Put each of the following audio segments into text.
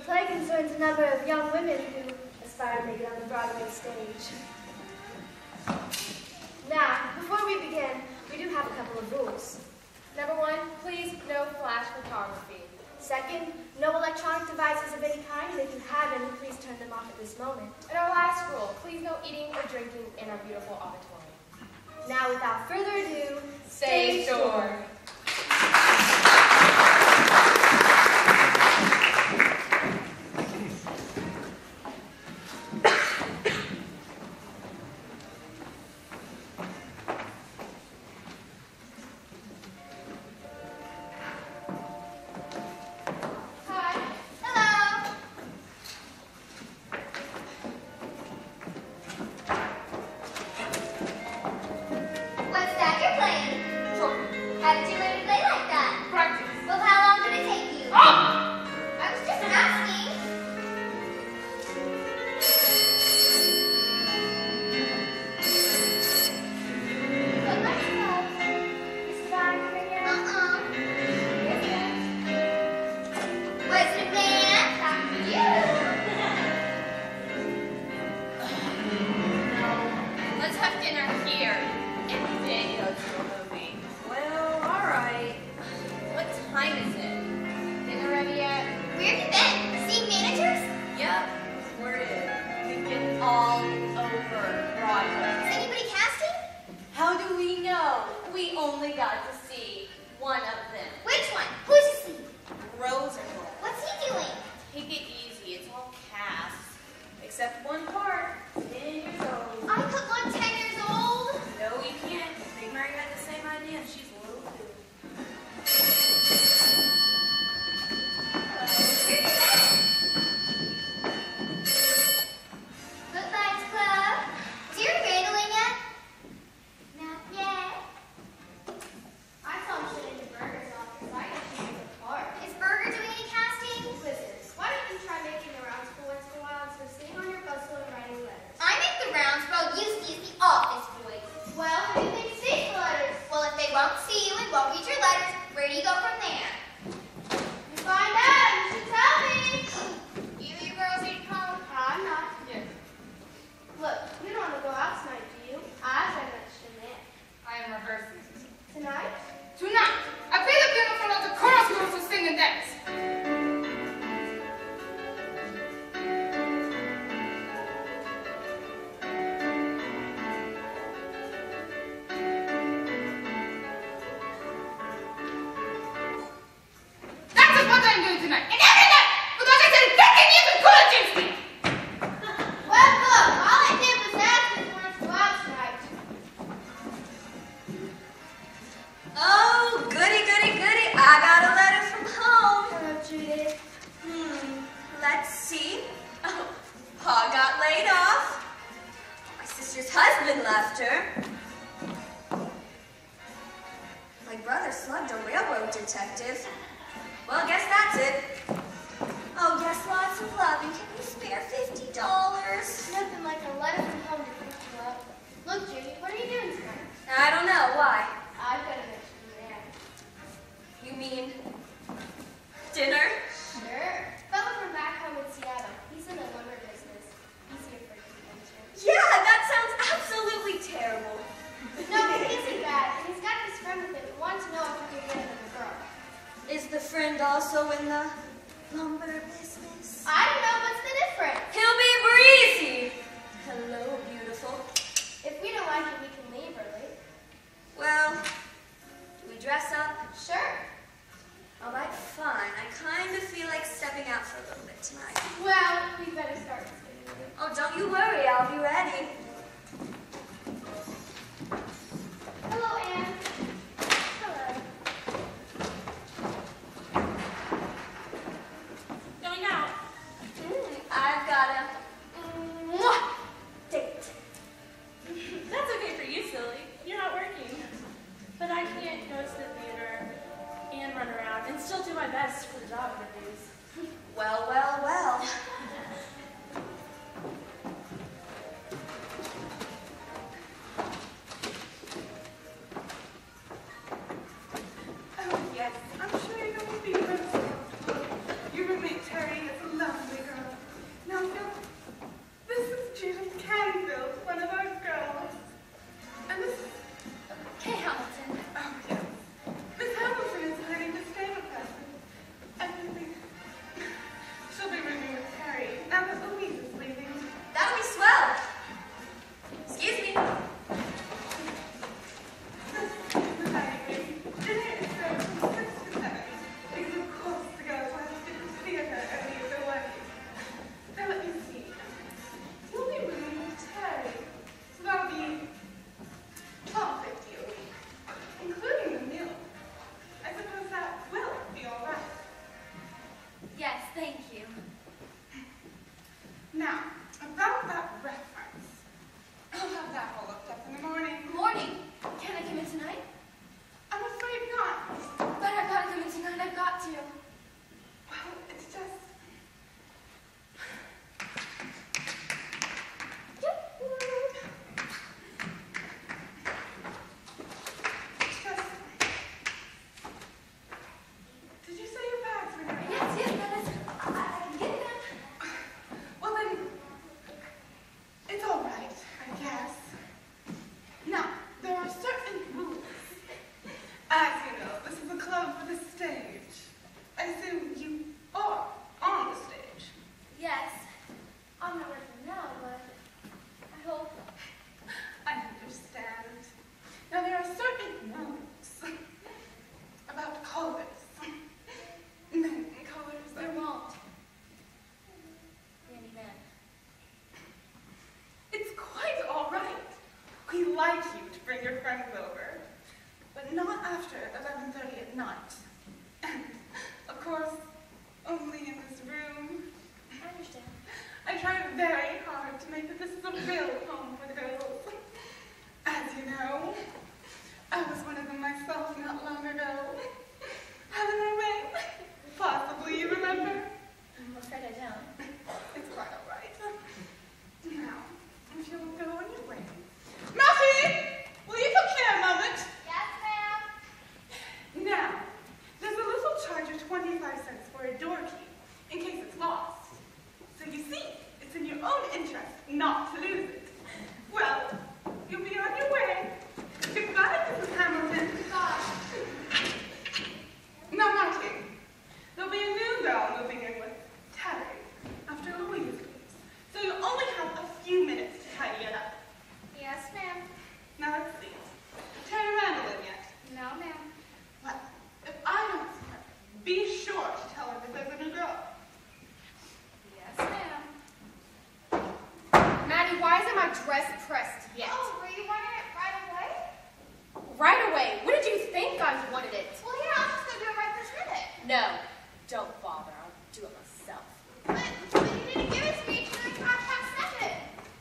play concerns a number of young women who aspire to make it on the Broadway stage. Now, before we begin, we do have a couple of rules. Number 1, please no flash photography. Second, no electronic devices of any kind, and if you have any, please turn them off at this moment. And our last rule, please no eating or drinking in our beautiful auditorium. Now, without further ado, Stage door. over, but not after 11:30 at night. And, of course, only in this room. I understand. I tried very hard to make this a real home for the girls. As you know, I was one of them myself not long ago. Eleanor Wayne, possibly you remember? I'm afraid I don't. It's quite all right. Now, if you'll go on your way. Mattie, will you come here a moment? Yes, ma'am. Now, there's a little charge of 25 cents for a door key, in case it's lost. So you see, it's in your own interest not to lose it. Well, you'll be on your way. Goodbye, Mrs. Hamilton. Gosh. Now, Mattie, there'll be a new girl moving in with Terry after Louise leaves. So you only have a few minutes to tidy it up. Yes, ma'am. Now let's see. Terry Randall in yet? No, ma'am. Well, if I don't see her, be sure to tell her that there's a new girl. Yes, ma'am. Maddie, why isn't my dress pressed yet? Oh, were you wanting it right away? Right away. What did you think I wanted it? Well, here, I'll just go do it right this minute. No, don't bother. I'll do it myself. But you didn't give it to me until like 7:30.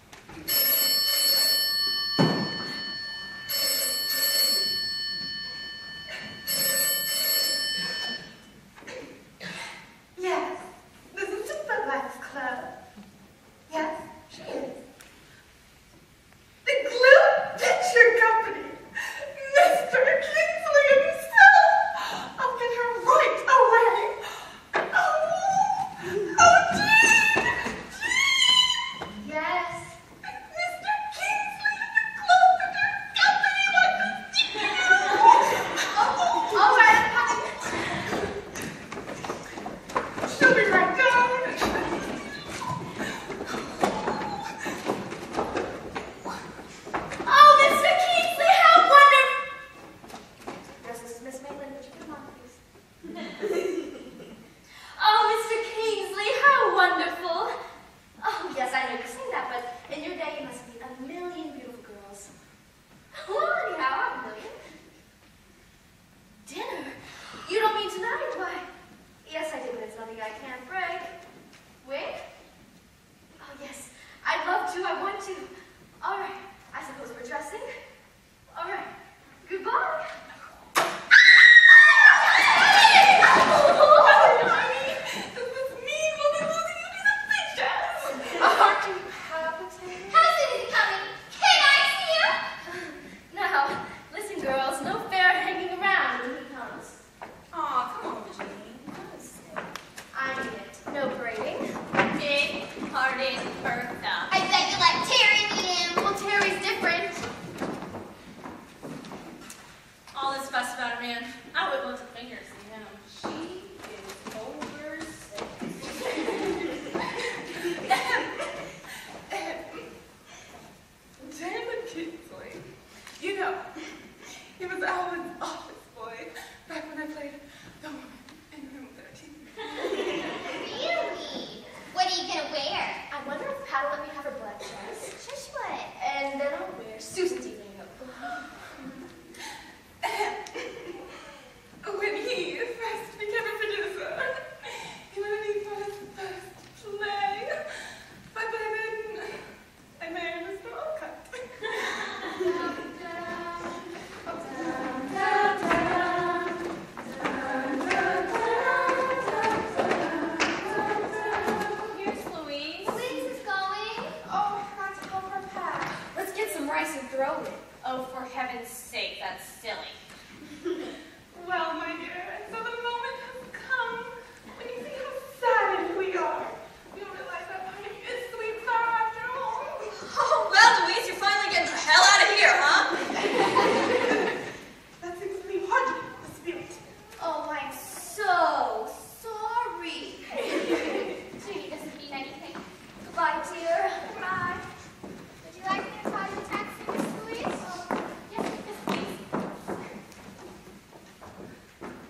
Yes, this is just the Wax Club. Yes, she is. The Glue Picture Company. Mr. Kingsley himself. I'll get her right away. Oh, Jean! Yes. Mr. Kingsley and the Glue Picture Company, my sister! All right, I'm coming. She'll be right down. Oh, Mr. Kingsley, how wonderful! Yes, this is Miss Maitland. Would you come on, please? Oh, Mr. Kingsley, how wonderful! Oh, yes, I know you sing that, but in your day, you must meet a million beautiful girls. Well, anyhow, a million. Dinner? You don't mean tonight? Why, yes, I do, but it's nothing I can't break. Wait? Oh, yes, I'd love to. I want to. All right, I suppose we're dressing. All right, goodbye. Does this mean we'll be losing you to the pictures? Aren't you palpitating? How's it coming? Can I see you? Now, listen, girls, no fair hanging around when he comes. Aw, come on, Jean. For God's sake. I mean it. No braiding. Big-hearted Bertha. I bet you let Terry meet him. Well, Terry's different. All this fuss about a man, I wouldn't lift a finger to see him. She is over 6. David Kingsley. You know, he was Alan's office boy back when I played the woman in room 13. Really? What are you gonna wear? I wonder if Pat will let me have her black dress. Sure she would. And then I'll wear Susan's evening coat. When he first became a producer, he wanted me for his first play. But by then, I married Mr. Alcott. Here's Louise. Louise is going. Oh, I forgot to help her pack. Let's get some rice and throw it. Oh, for heaven's sake, that's silly. Well, my dear, and so the moment has come when you see how sad we are. You'll realize how funny his sweets are after all. Oh, well, Louise, you're finally getting the hell out of here, huh? That seems to be hardly the spirit. Oh, I'm so sorry. Sweetie doesn't mean anything. Goodbye, dear. Bye. Would you like me to call you a taxi, Miss Louise? Yes, please.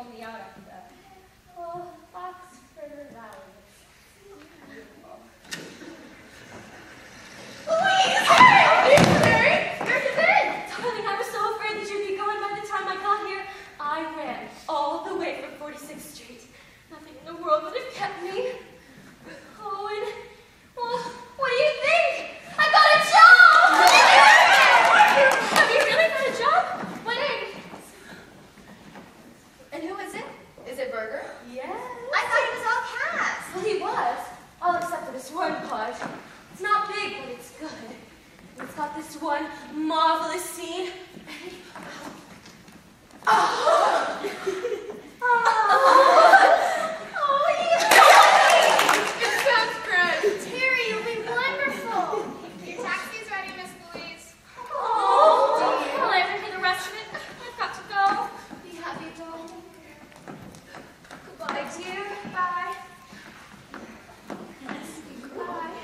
pull me out after that. Oh, Oxford Valley. Beautiful. Louise! Hey! Where's it been? Darling, I was so afraid that you'd be gone by the time I got here. I ran all the way from 46th Street. Nothing in the world would have kept me. Oh, and, well, what do you think? I got a job! Have you really got a job? What is? And who is it? Is it Burger? Yes. I thought he was all cast. Well, he was, all except for this one part. It's not big, but it's good. It's got this one marvelous scene. Oh! It sounds great. Terry, you'll be wonderful. Your taxi's ready, Miss Louise. Oh, will I ever hear the rest of it? I've got to go. Be happy, doll. Goodbye, dear. Bye. Goodbye.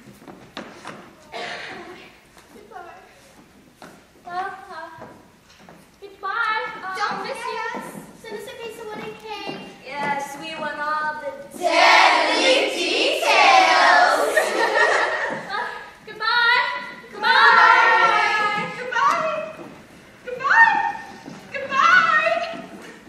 Goodbye. Well, goodbye. Don't miss forget you. us. Send us a piece of wedding cake. Yes, we want all the Deadly details. Goodbye. Goodbye. Goodbye. Goodbye. Goodbye.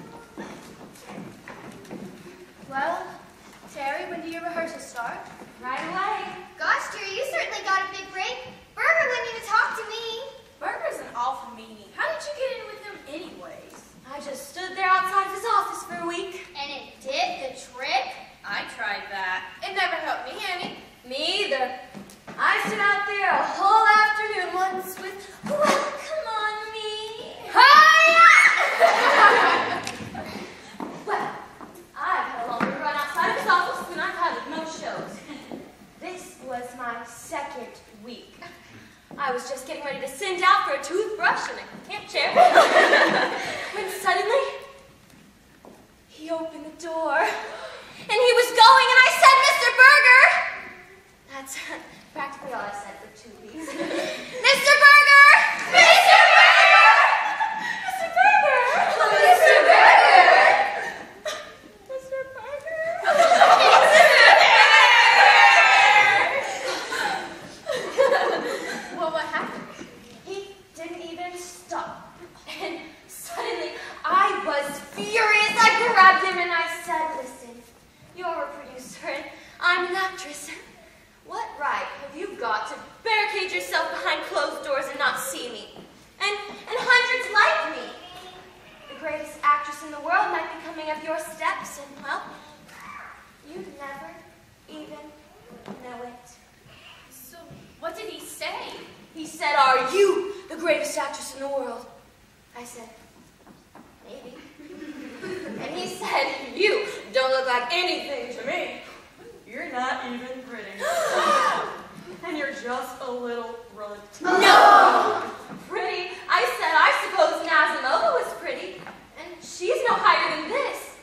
Well, Terry, when do your rehearsals start? Right away. Gosh, Terry, you certainly got a big break. Burger wouldn't even talk to me. Burger's an awful meanie. How did you get in with him anyways? I just stood there outside of his office for a week. And it did the trick. I tried that. It never helped me any. Me either. I stood out there a whole afternoon once with "Welcome on me." Well, I've had a longer run outside of his office than I've had at most shows. This was my second week. I was just getting ready to send out for a toothbrush and a camp chair when suddenly he opened the door and he was going and I said, "Mr. Burger!" That's practically all I said for 2 weeks. "Mr. Burger! Mr. Burger! Mr. Burger! Mr. Burger! Mr. Burger!" Well, what happened? He didn't even stop. And suddenly, I was furious. I grabbed him and I said, "Listen, you're a producer and I'm an actress. What right have you got to barricade yourself behind closed doors and not see me? And hundreds like me. The greatest actress in the world might be coming up your steps and, well, you'd never even know it." So, what did he say? He said, "Are you the greatest actress in the world?" I said, "Maybe." And he said, "You don't look like anything to me. You're not even pretty. And you're just a little runt." No! Pretty? I said, "I suppose Nazimova was pretty. And she's no higher than this."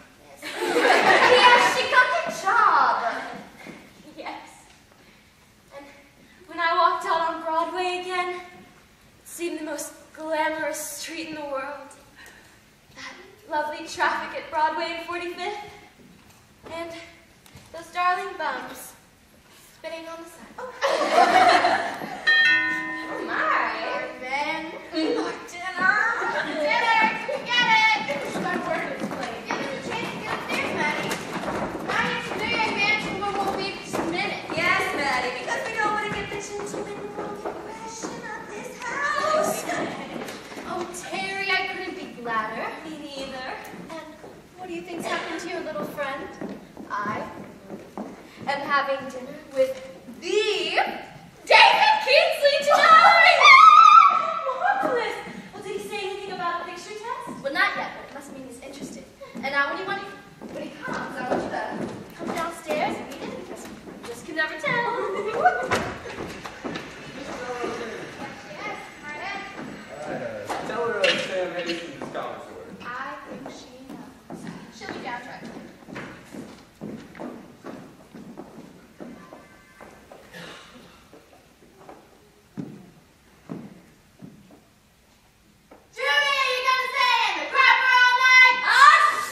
Yes, she got the job. Yes. And when I walked out on Broadway again, it seemed the most glamorous street in the world. That lovely traffic at Broadway and 45th. And those darling bums spitting on the sidewalk. Oh my. Ben. More dinner. Dinner! Get it! My word is played. Give us a chance to get upstairs, Maddie. Maddie, it's a new young man, so we won't be just a minute. Yes, Maddie, because we don't want to get the gentleman wrong impression of this house. Oh, Terry, I couldn't be gladder. Me neither. And what do you think's happened to your little friend? I am having dinner with the David Kingsley tonight! Marvelous! Well, did he say anything about a picture test? Well, not yet, but it must mean he's interested. And now when he comes, I want you to come downstairs and meet him because you just can never tell. Yes, Marta. Tell her Sam Hastings is coming to her. I think she knows. She'll be down right away. Julia, you gonna stay in the crapper all night? Ah,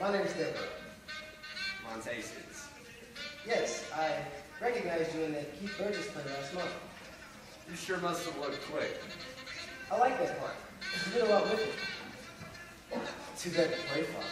My name's Deborah. Montases. Yes, I recognized you in the Keith Burgess play last month. You sure must have looked quick. I like that part. You did a lot with it. Too bad to play for.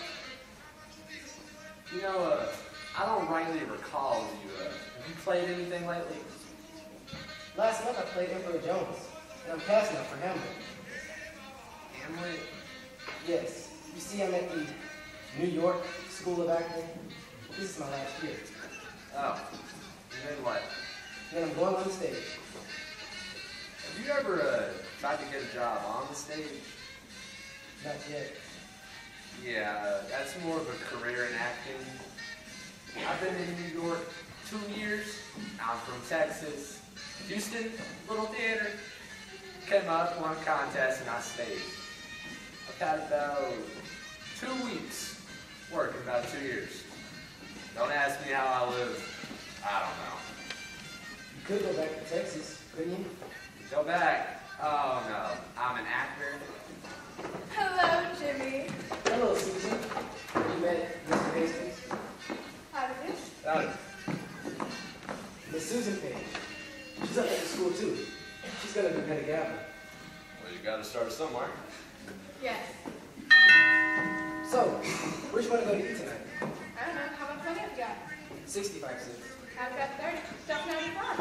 You know, I don't rightly recall you. Have you played anything lately? Last month I played Emperor Jones, and I'm passing up for Hamlet. Hamlet? Yes. You see, I'm at the New York School of Acting. This is my last year. Oh. And then what? Then I'm going on the stage. Have you ever tried to get a job on the stage? Not yet. Yeah, that's more of a career in acting. I've been in New York 2 years. I'm from Texas. Houston, little theater. Came up, won a contest, and I stayed. I've had about 2 weeks working, about 2 years. Don't ask me how I live. I don't know. You could go back to Texas, couldn't you? Go back. Oh no, I'm an actor. Hello, Jimmy. Hello, Susan. You met Mr. Hastings? How did you? Oh, Miss Susan Page. She's up at the school too. She's gonna be Betty Gavin. well, you gotta start somewhere. Yes. So, where you want to go to eat tonight? I don't know. How much money have you got? 65 cents. I've got 30. Stuff 95.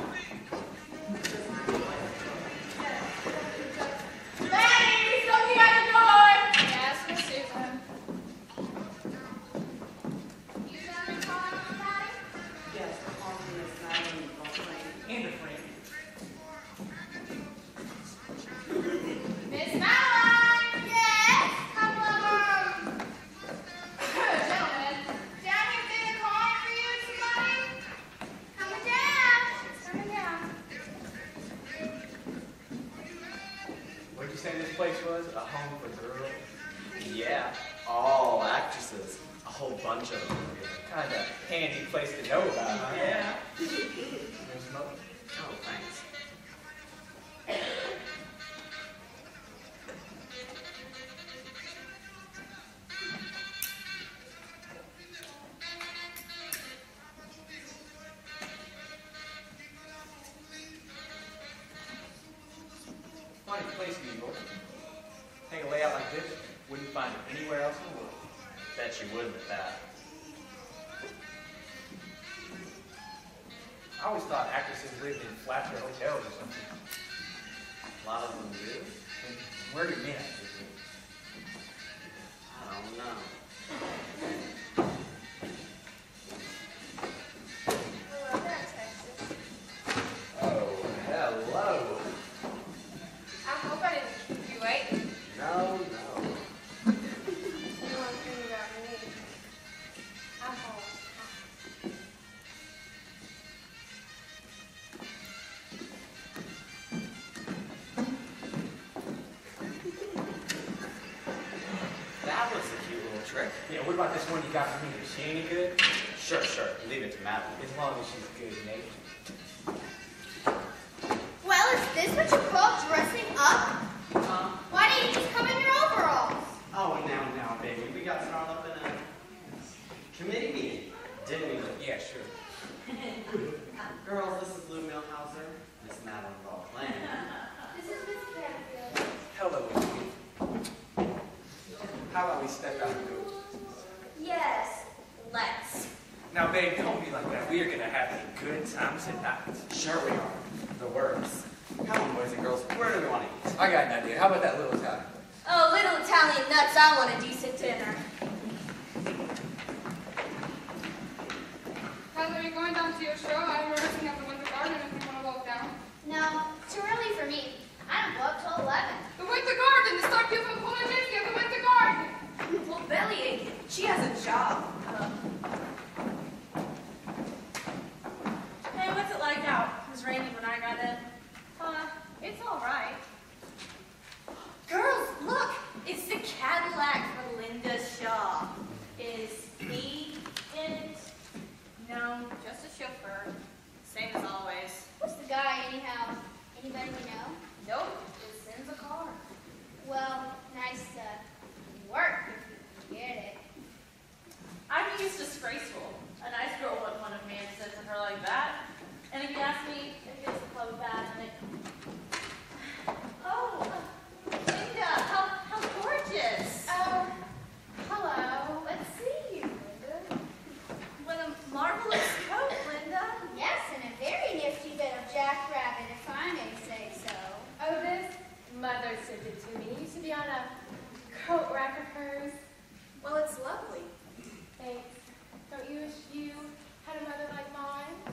Maddie, something at the door! Yes, Miss Susan. You sound calling me, Maddie? Yes, the calling is not only a friend and a friend. Miss Madeline! Yes? Couple of gentlemen, down here getting a call for you and somebody? Coming down. It's coming down. What'd you say this place was? A home for girls? Yeah, all actresses. A whole bunch of them. Kind of handy place to know about, huh? Yeah. You wanna smoke? Oh, thanks. Funny place, New York. Take a layout like this, wouldn't find it anywhere else in the world. Bet you would with that. I always thought actresses lived in flats or hotels or something. A lot of them do. And where do men actors live? I don't know. Hello there, Texas. Oh, hello. I hope I didn't keep you waiting. No. One thing about me. I'm home. That was a cute little trick. Yeah, what about this one you got for me? Is she any good? Sure. Leave it to Madeline. As long as she's good, Nate. Well, is this what you call dressing up? Huh? Why didn't you just come in your overalls? Oh, now, baby. We got thrown up in a committee meeting, didn't we? Yeah, sure. Girls, this is Lou Milhauser. Miss Madeline Ball-Clan. This is Miss Canfield. Hello, Steve. How about we step out and go? Yes, let's. Now, babe, don't be like that. We are going to have a good time tonight. Sure we are. The words. Come on, boys and girls. Where do we want to eat? I got an idea. How about that little Italian? Oh, little Italian nuts, I want a decent dinner. Are you going down to your show? I'm rehearsing at the Winter Garden if you want to walk down. No, too early for me. I don't go up till 11. The Winter Garden! The Star Pupil Polonisky at the Winter Garden! Well, Bellyache, she has a job. Hey, what's it like out? It was raining when I got in. It's all right. Girls, look! It's the Cadillac for Linda Shaw. Is he in it? No, just a chauffeur. Same as Mother sent it to me. It used to be on a coat rack of hers. Well, it's lovely. Thanks. Don't you wish you had a mother like mine?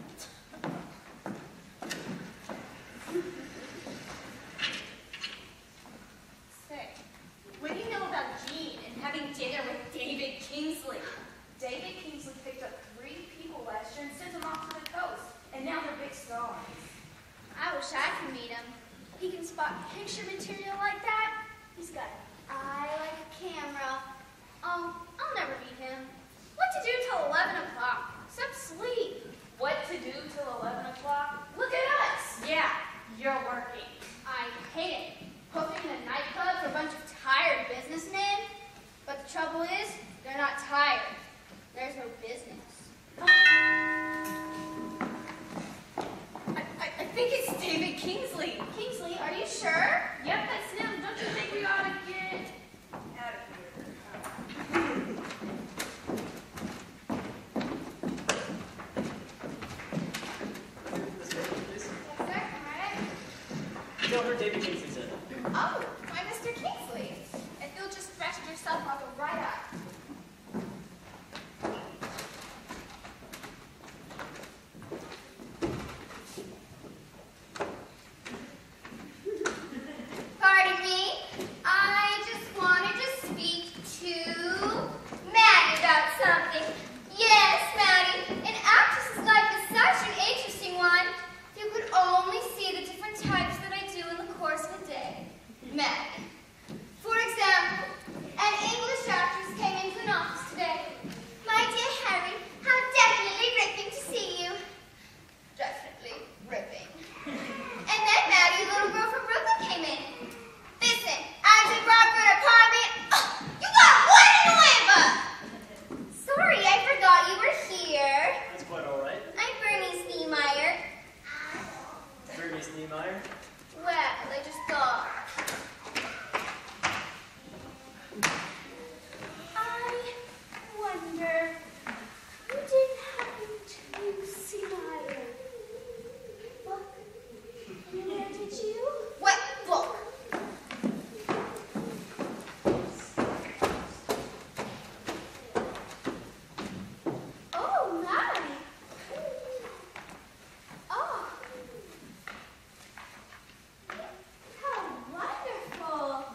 Say, What do you know about Jean and having dinner with David Kingsley? David Kingsley picked up 3 people last year and sent them off to the coast, and now they're big stars. I wish I could meet him. He can spot picture material like that. He's got an eye like a camera. I'll never meet him. What to do till 11 o'clock? Except sleep. What to do till 11 o'clock? Look at us. Yeah, you're working. I hate it. Hosting in a nightclub for a bunch of tired businessmen. But the trouble is, they're not tired. There's no business. I think it's David Kingsley. Kingsley, are you sure? Yep, that's him. Don't you think we ought to get out of here? This way, please. Yes, sir. Come right in. Tell her David Kingsley's in. Oh, why, Mr. Kingsley? If you'll just freshen yourself, I'll go right up. Pardon me. I just wanted to speak to Maddie about something. Yes, Maddie. An actress's life is such an interesting one. If you could only see the different types that I do in the course of a day. Maddie. For example, an English actress came into an office today. My dear Harry, how definitely ripping to see you. Definitely ripping. And then Maddie, a little girl from Brooklyn, came in. Listen, I just brought for an apartment. Oh, you got one in the way, but. Sorry, I forgot you were here. That's quite all right. I'm Bernice Niemeyer. Bernice Niemeyer. Well, I just thought. I wonder, you didn't happen to see my book anywhere, did you? What book? Oh, Maddie. Oh. How wonderful.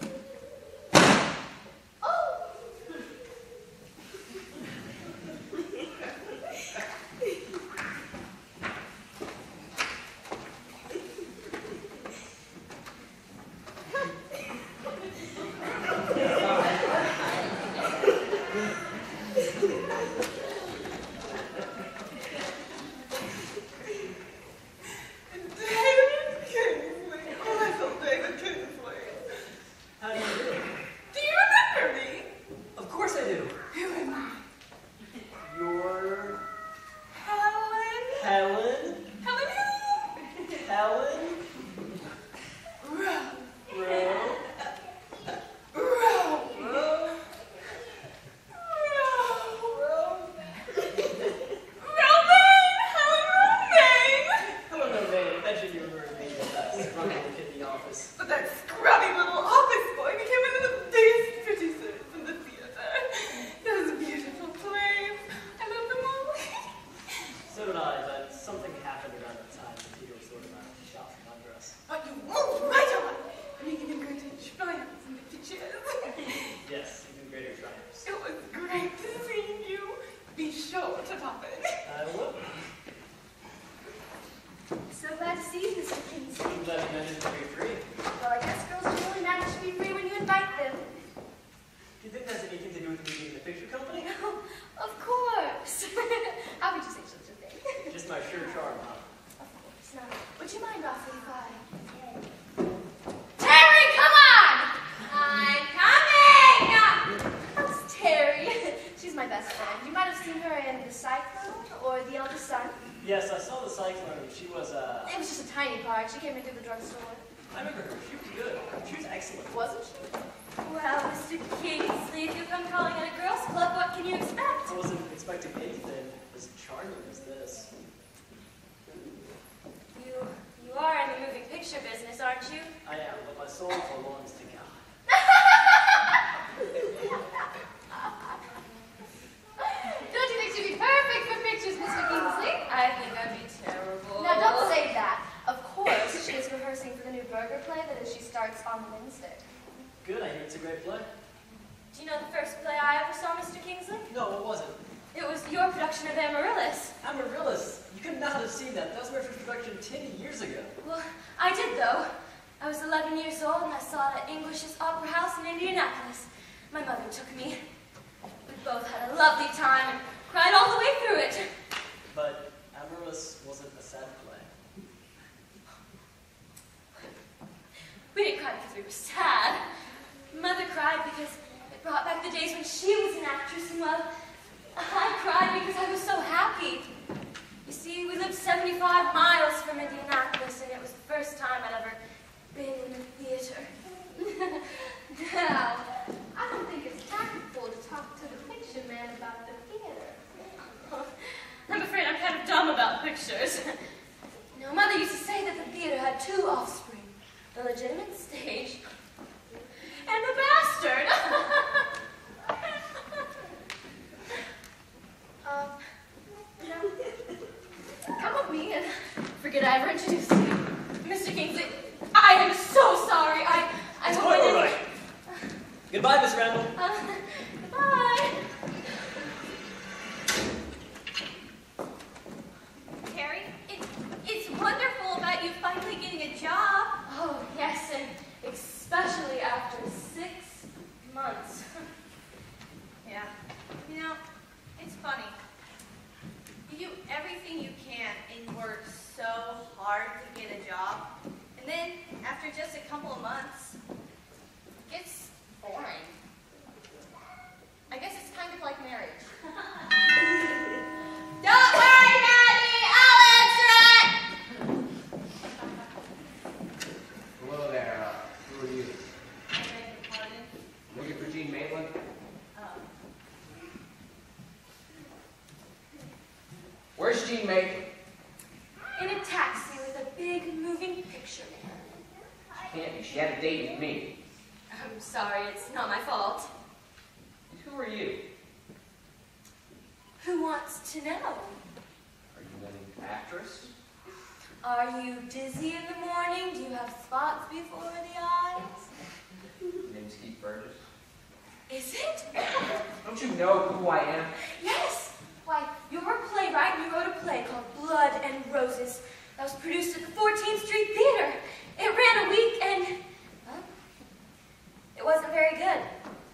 Oh. David Kingsley. Little David Kingsley. How do you do? Do you remember me? Of course I do. Who am I? You're Helen? Helen. Helen who? Helen. Rose. Ro. Rose. Ro. Romaine! Helen Romaine! Hello, Romaine. Imagine you were the scrubby look in the office. But that scrubby little office boy became one of the biggest producers in the theater. Those beautiful plays. I love them all. So did I, but something happened around that time. The theater was sort of shopping under us. But you moved right on, making a great triumphs in the pictures. Yes, even greater triumphs. It was great to see you. Be sure to pop in. I will. So glad to see you, Mr. Kingsley. I'm glad you managed to be free. Well, I guess girls generally manage to be free when you invite them. Do you think that's anything to do with me being in the picture company? Of course. How would you say such a thing? Just my sheer charm, huh? Of course not. Would you mind offering Terry, come on! I'm coming! How's Terry? She's my best friend. You might have seen her in The Cyclone or The Eldest Son. Yes, I saw the Cyclone. She was, It was just a tiny part. She came in through the drugstore. I remember her. She was good. She was excellent. Wasn't she? Well, Mr. Kingsley, if you come calling at a girls' club, what can you expect? I wasn't expecting anything as charming as this. You are in the moving picture business, aren't you? I am, but my soul belongs to God. Don't you think she'd be perfect for pictures, Mr. Kingsley? I think I'd be terrible. Now, don't say that. Of course, she is rehearsing for the new Burger play that she starts on Wednesday. Good, I hear it's a great play. Do you know the first play I ever saw, Mr. Kingsley? No, what was it? It was your production of Amaryllis. Amaryllis. You could not have seen that. That was my first production 10 years ago. Well, I did, though. I was 11 years old, and I saw it at English's Opera House in Indianapolis. My mother took me. We both had a lovely time and cried all the way through it. But Amaryllis wasn't a sad play. We didn't cry because we were sad. Mother cried because it brought back the days when she was an actress, and well, I cried because I was so happy. You see, we lived 75 miles from Indianapolis, and it was the first time I'd ever been in the theater. Now, I don't think it's tactful to talk to the picture man about the theater. I'm afraid I'm kind of dumb about pictures. You know, Mother used to say that the theater had two offspring, the legitimate stage and the bastard. No. Come with me and forget I ever introduced you. Mr. Kingsley, I am so sorry. It's quite all right. Goodbye, Miss Randall. Goodbye. Terry, it's wonderful about you finally getting a job. Oh, yes, and especially after 6 months. Yeah. You know, it's funny. You do everything you can and work so hard to get a job. And then, after just a couple of months, it gets boring. I guess it's kind of like marriage. Don't worry, Maddie! I'll answer it! Hello there. Who are you? I beg your pardon. Looking for Gene Maitland? Where's Gene Maitland? In a taxi with a big moving picture man. Can't be. She had a date with me. I'm sorry, it's not my fault. Who are you? Who wants to know? Are you an actress? Are you dizzy in the morning? Do you have spots before the eyes? Your name's Keith Burgess. Is it? Don't you know who I am? Yes! Why, you're a playwright and you wrote a play called Blood and Roses that was produced at the 14th Street Theater. It ran a week and, well, it wasn't very good.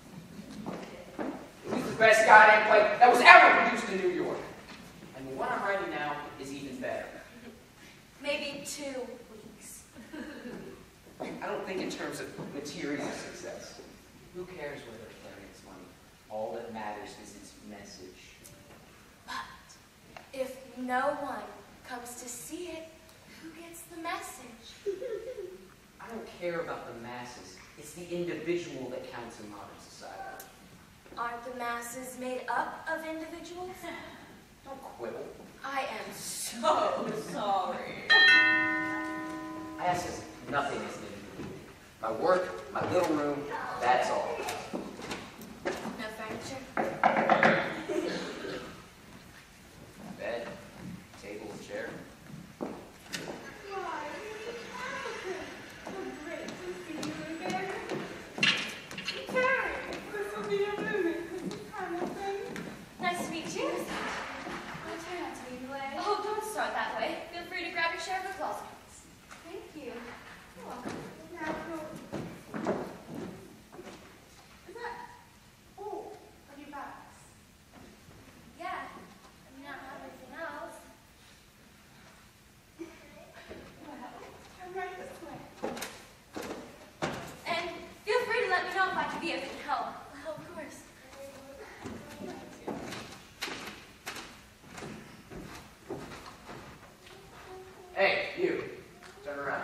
It was the best goddamn play that was ever produced in New York. And the one I'm writing now is even better. Maybe 2 weeks. I don't think in terms of material success. Who cares whether a play makes money? All that matters is its message. But if no one comes to see it, who gets the message? I don't care about the masses. It's the individual that counts in modern society. Aren't the masses made up of individuals? Don't quibble. I am so sorry. I access nothing as an individual. My work, my little room, that's all. No furniture? Bed, table, chair. Nice to meet you. I'll try not to be in the way. Oh, don't start that way. Feel free to grab your share of the closet. Thank you. You're welcome. Is that all of your bags? Yeah. I mean, I don't have anything else. Well, come right this way. And feel free to let me know if I can be of any help. Oh, of course. Hey, you. Turn around.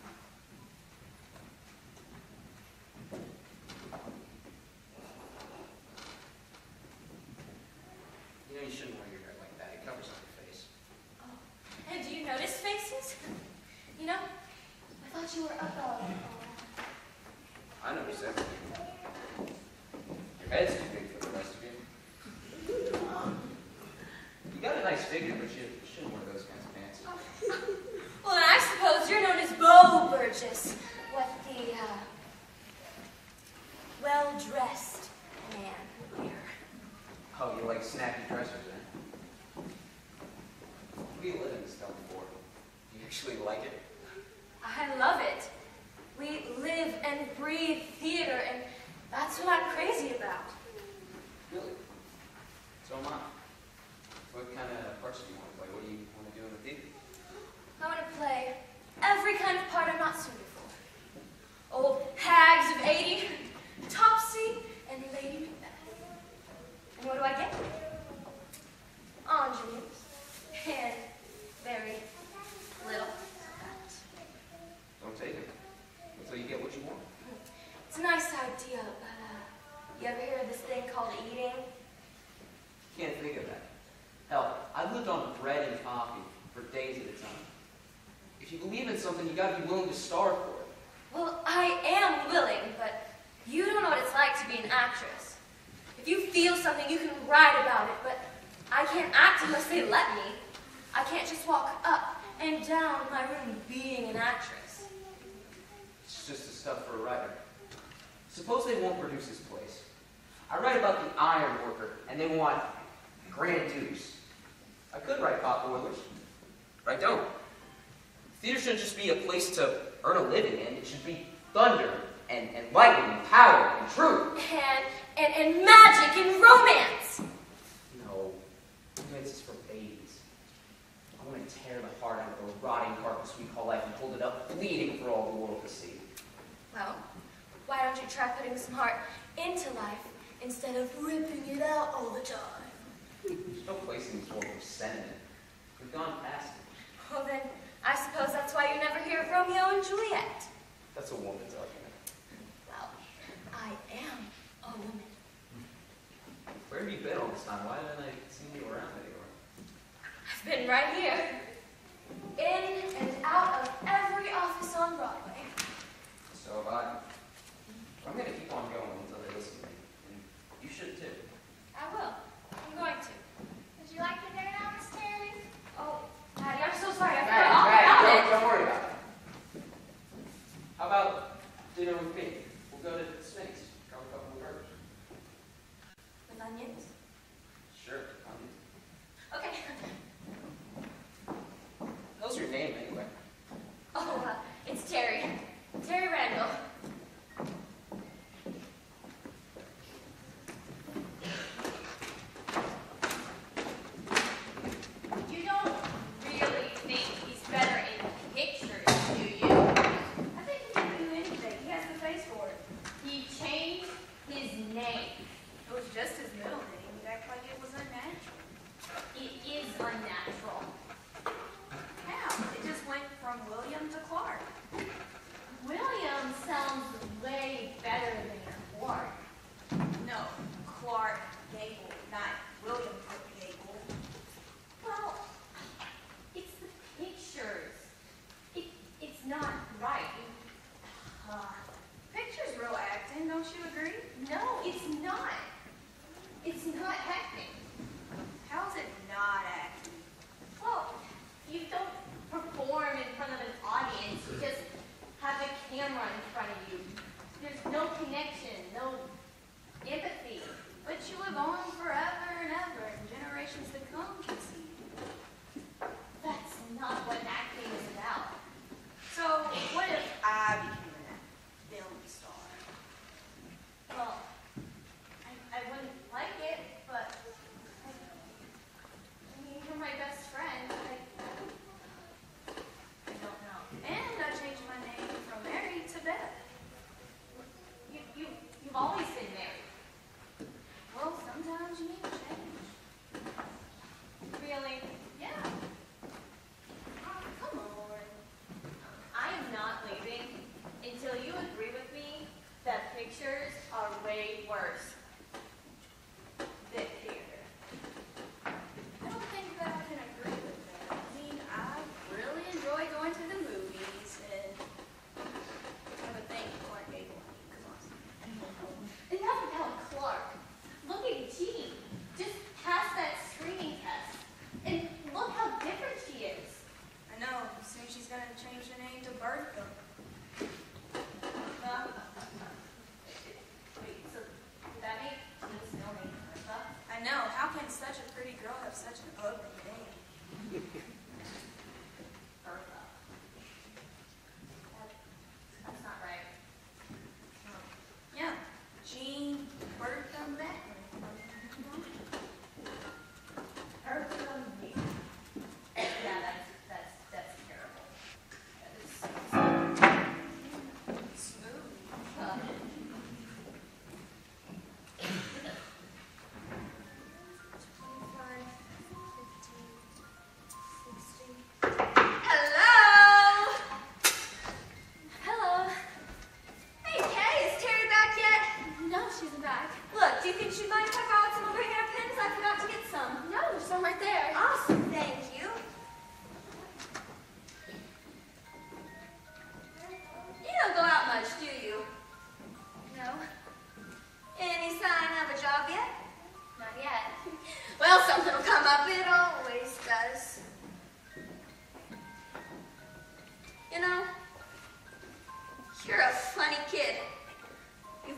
You know you shouldn't wear your hair like that. It covers up your face. And do you notice faces? You know, I thought you were up all I noticed everything. Your head's too big for the rest of you. You got a nice figure, but you shouldn't wear those kinds of pants. Well, then I suppose you're known as Bo Burgess. What the, well-dressed man here. Oh, you like snappy dressers, eh? What do you live in this town for? Do you actually like it? I love it. We live and breathe theater, and that's what I'm crazy about. Really? So am I. What kind of parts do you want to play? What do you want to do in the theater? I want to play every kind of part I'm not suited for. Old hags of 80, Topsy, and Lady Macbeth. And what do I get? Ingenues. And very little fat. Don't take it until you get what you want. It's a nice idea, but, you ever hear of this thing called eating? Can't think of that. Hell, I've lived on bread and coffee for days at a time. If you believe in something, you gotta be willing to starve for it. Well, I am willing, but you don't know what it's like to be an actress. If you feel something, you can write about it, but I can't act unless they let me. I can't just walk up and down my room being an actress. It's just the stuff for a writer. Suppose they won't produce this place. I write about the iron worker, and they want grand dues. I could write pop boilers, but I don't. Theater shouldn't just be a place to earn a living in. It should be thunder and lightning and power and truth. And magic and romance. No, romance is for babies. I want to tear the heart out of the rotting carcass we call life and hold it up bleeding for all the world to see. Well, why don't you try putting some heart into life instead of ripping it out all the time? There's no place in this world for sentiment. We've gone past it. Well then, I suppose that's why you never hear of Romeo and Juliet. That's a woman's argument. Well, I am a woman. Where have you been all this time? Why haven't I seen you around anywhere? I've been right here. In and out of every office on Broadway. So have I. I'm going to keep on going until they listen to me. And you should too. I will. I'm going to. Would you like to hear now, Miss Terry? Oh, Patty, I'm so sorry. I Right, forgot all about it. don't worry about it. How about dinner with me? We'll go to Sphinx. Grab a couple of burgers. With onions? Sure. Okay. How's your name anyway? Oh, it's Terry. Terry Randall. You don't really think he's better in pictures, do you? I think he can do anything. He has the face for it. He changed his name. It was just his middle name. You'd act like it was unnatural. It is unnatural. How? It just went from William to Clark. William sounds way better than Clark. No, Clark Gable, not William Gable. Well, it's the pictures. It's not right. Picture's real acting, don't you agree? No, it's not. It's not acting. How's it not acting? Well, you don't perform in front of an audience. You just have a camera in front of you. There's no connection, no empathy. But you live on forever and ever, and generations to come can see you. That's not what acting is about. So, what if I became a film star? Well, I wouldn't like it, but I mean, you're my best friend. I don't know. And I changed my name from Mary to Beth. You've always been married. Well, sometimes you need to change. Really? Yeah. Oh, come on. I am not leaving until you agree with me that pictures are way worse than theater. I don't think that I can agree with that. I mean, I really enjoy going to the movies, and I would think Clark Gable, come on,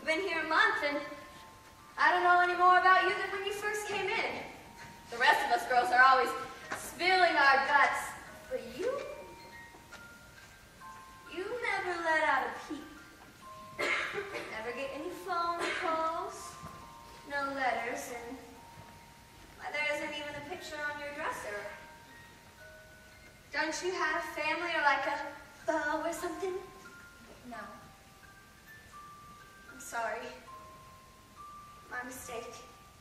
been here a month, and I don't know any more about you than when you first came in. The rest of us girls are always spilling our guts, but you never let out a peep. Never get any phone calls, no letters, and why, there isn't even a picture on your dresser. Don't you have family or like a beau or something? No. I'm sorry. My mistake.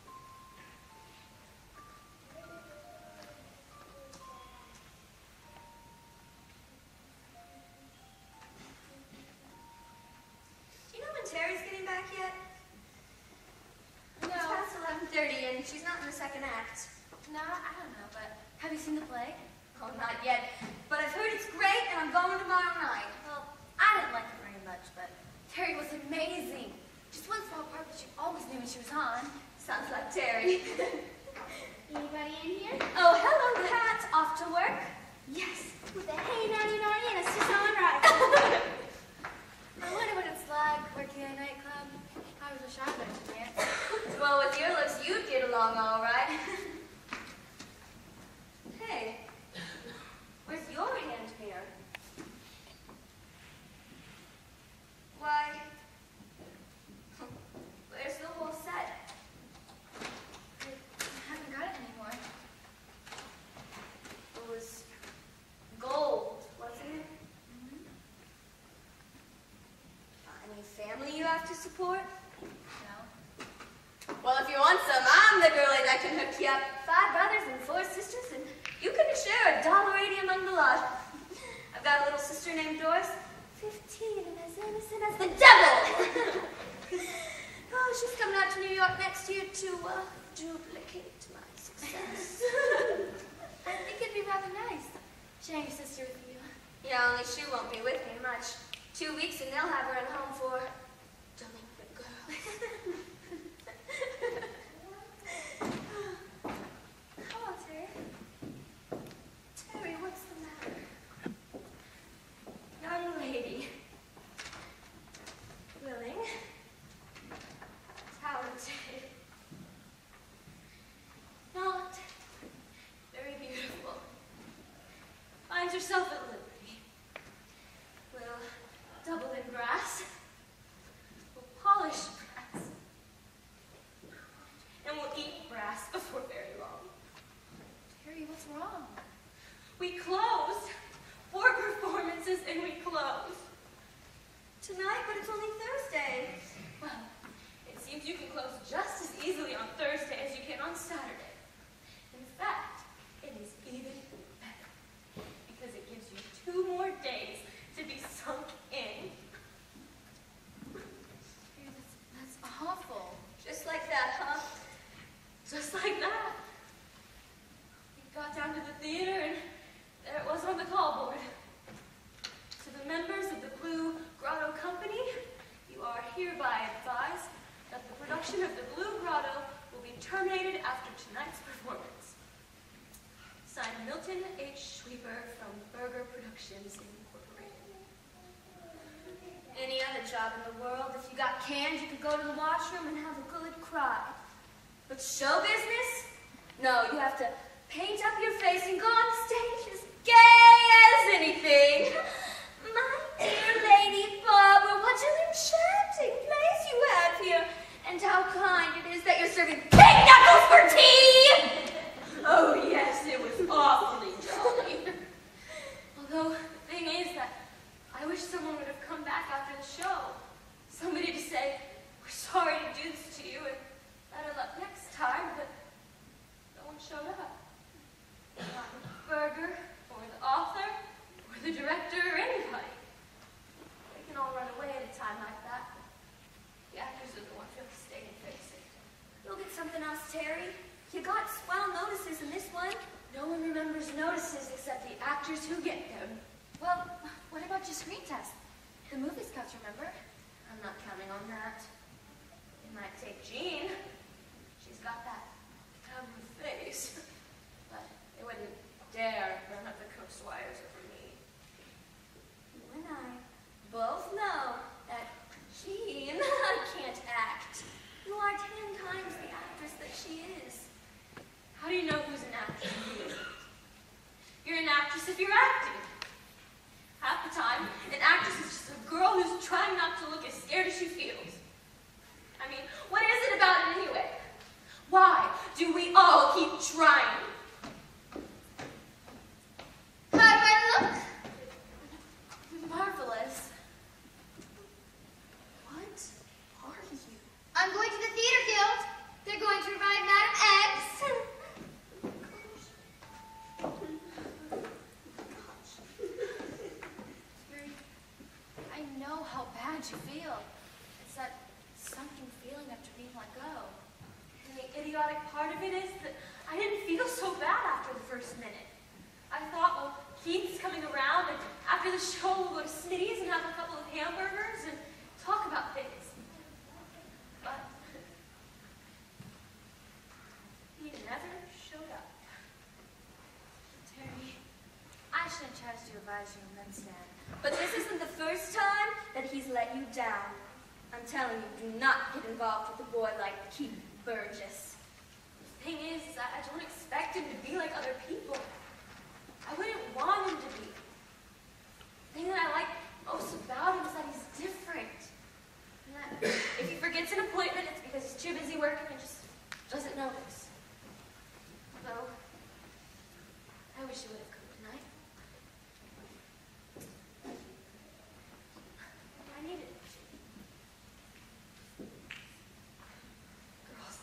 Do you know when Terry's getting back yet? No. It's past 11:30 and she's not in the second act. No, I don't know, but have you seen the play? Oh, not yet. But I've heard it's great and I'm going tomorrow night. Well, I didn't like it very much, but Terry was amazing. Just one small part, but you always knew when she was on. Sounds like Terry. Anybody in here? Oh, hello, Pat. Off to work? Yes. With a hey, naughty, naughty, and a just on right. I wonder what it's like working in a nightclub. I was a shy to dance. Well, with your looks, you'd get along all right. Hey, where's your hand here? Why, where's the whole set? I haven't got it anymore. It was gold, wasn't it? Any family you have to support? No. Well, if you want some, I'm the girlie that can hook you up. 5 brothers and 4 sisters, and you can share $1.80 among the lot. I've got a little sister named Doris, 15 and as innocent as the devil. Oh, she's coming out to New York next year to duplicate my success. I think it'd be rather nice sharing your sister with you. Yeah, only she won't be with me much. 2 weeks and they'll have her at home for delinquent girls. Come on, Terry. Terry, what's the matter? Young lady. Willing. Talented. Not very beautiful. Finds herself at liberty. Will double in brass. Will polish brass. And will eat brass before very long. Terry, what's wrong? We closed. 4 performances and we closed. Tonight, but it's only Thursday. Well, it seems you can close just as easily on Thursday as you can on Saturday. In fact, it is even better because it gives you 2 more days to be sunk in. Terry, that's awful. Just like that, huh? Just like that. We got down to the theater and there it was on the call board. To the members of the Blue Grotto Company, you are hereby advised that the production of the Blue Grotto will be terminated after tonight's performance. Signed, Milton H. Schweber from Berger Productions Incorporated. Any other job in the world, if you got canned, you could go to the washroom and have a good cry. But show business? No, you have to paint up your face and go on stage as gay as anything. My dear Lady Barbara, what an enchanting place you have here. And how kind it is that you're serving pig knuckles for tea! Oh yes, it was awfully jolly. Although, the thing is that I wish someone would have come back after the show. Somebody to say, we're sorry to do this to you and better luck next time, but no one showed up. Not Berger, or the author, or the director, or anybody. They can all run away at a time like that. The actors are the ones who have to stay and face it. You'll get something else, Terry. You got swell notices in this one. No one remembers notices except the actors who get them. Well, what about your screen test? The movie scouts, remember? I'm not counting on that. It might take Jean. She's got that cavern face. But they wouldn't dare run up the coast wires over me. You and I both know that Jean can't know how bad you feel. It's that sunken feeling after being let go. And the idiotic part of it is that I didn't feel so bad after the first minute. I thought, well, Keith's coming around, and after the show we'll go to Smitty's and have a couple of hamburgers and talk about things. But he never showed up. Terry, I shouldn't charge to advise you on men's stand, but this isn't the first time that he's let you down. I'm telling you, do not get involved with a boy like Keith Burgess. The thing is that I don't expect him to be like other people. I wouldn't want him to be. The thing that I like most about him is that he's different. And that if he forgets an appointment, it's because he's too busy working and just doesn't notice. Although, I wish he would have come tonight. I needed it. Girls,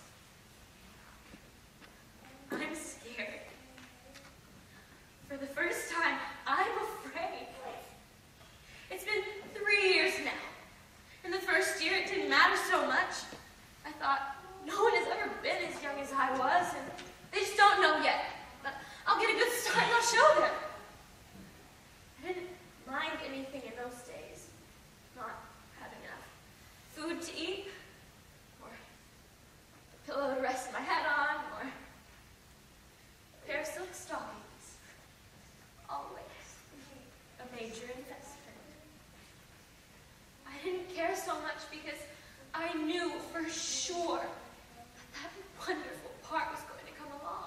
I'm scared. For the first time, I'm afraid. It's been 3 years now. In the first year, it didn't matter so much. I thought, no one has ever been as young as I was, and they just don't know yet. But I'll get a good start and I'll show them. I didn't mind anything in those days. Not having enough food to eat, or a pillow to rest my head on, or a pair of silk stockings. Always a major investment. I didn't care so much because I knew for sure that wonderful part was going to come along.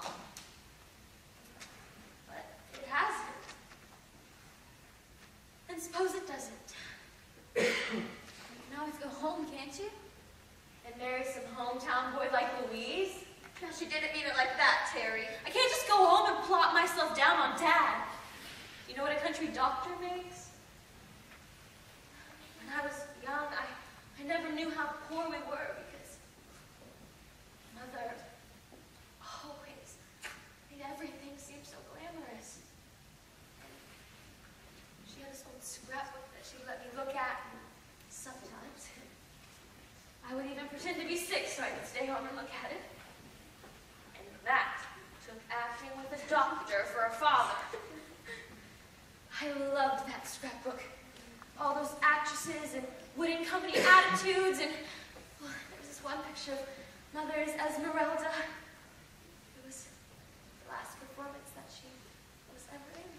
But it hasn't. And suppose it doesn't. You can always go home, can't you? And marry some hometown boy like Louise? No, she didn't mean it like that, Terry. I can't just go home and plop myself down on Dad. You know what a country doctor makes? When I was young, I never knew how poor we were because Mother always made everything seem so glamorous. She had this old scrapbook that she let me look at, and sometimes I would even pretend to be sick so I could stay home and look at it. And that took acting with a doctor for a father. I loved that scrapbook. All those actresses and Wood & Company attitudes, and well, there was this one picture of Mother as Esmeralda. It was the last performance that she was ever in.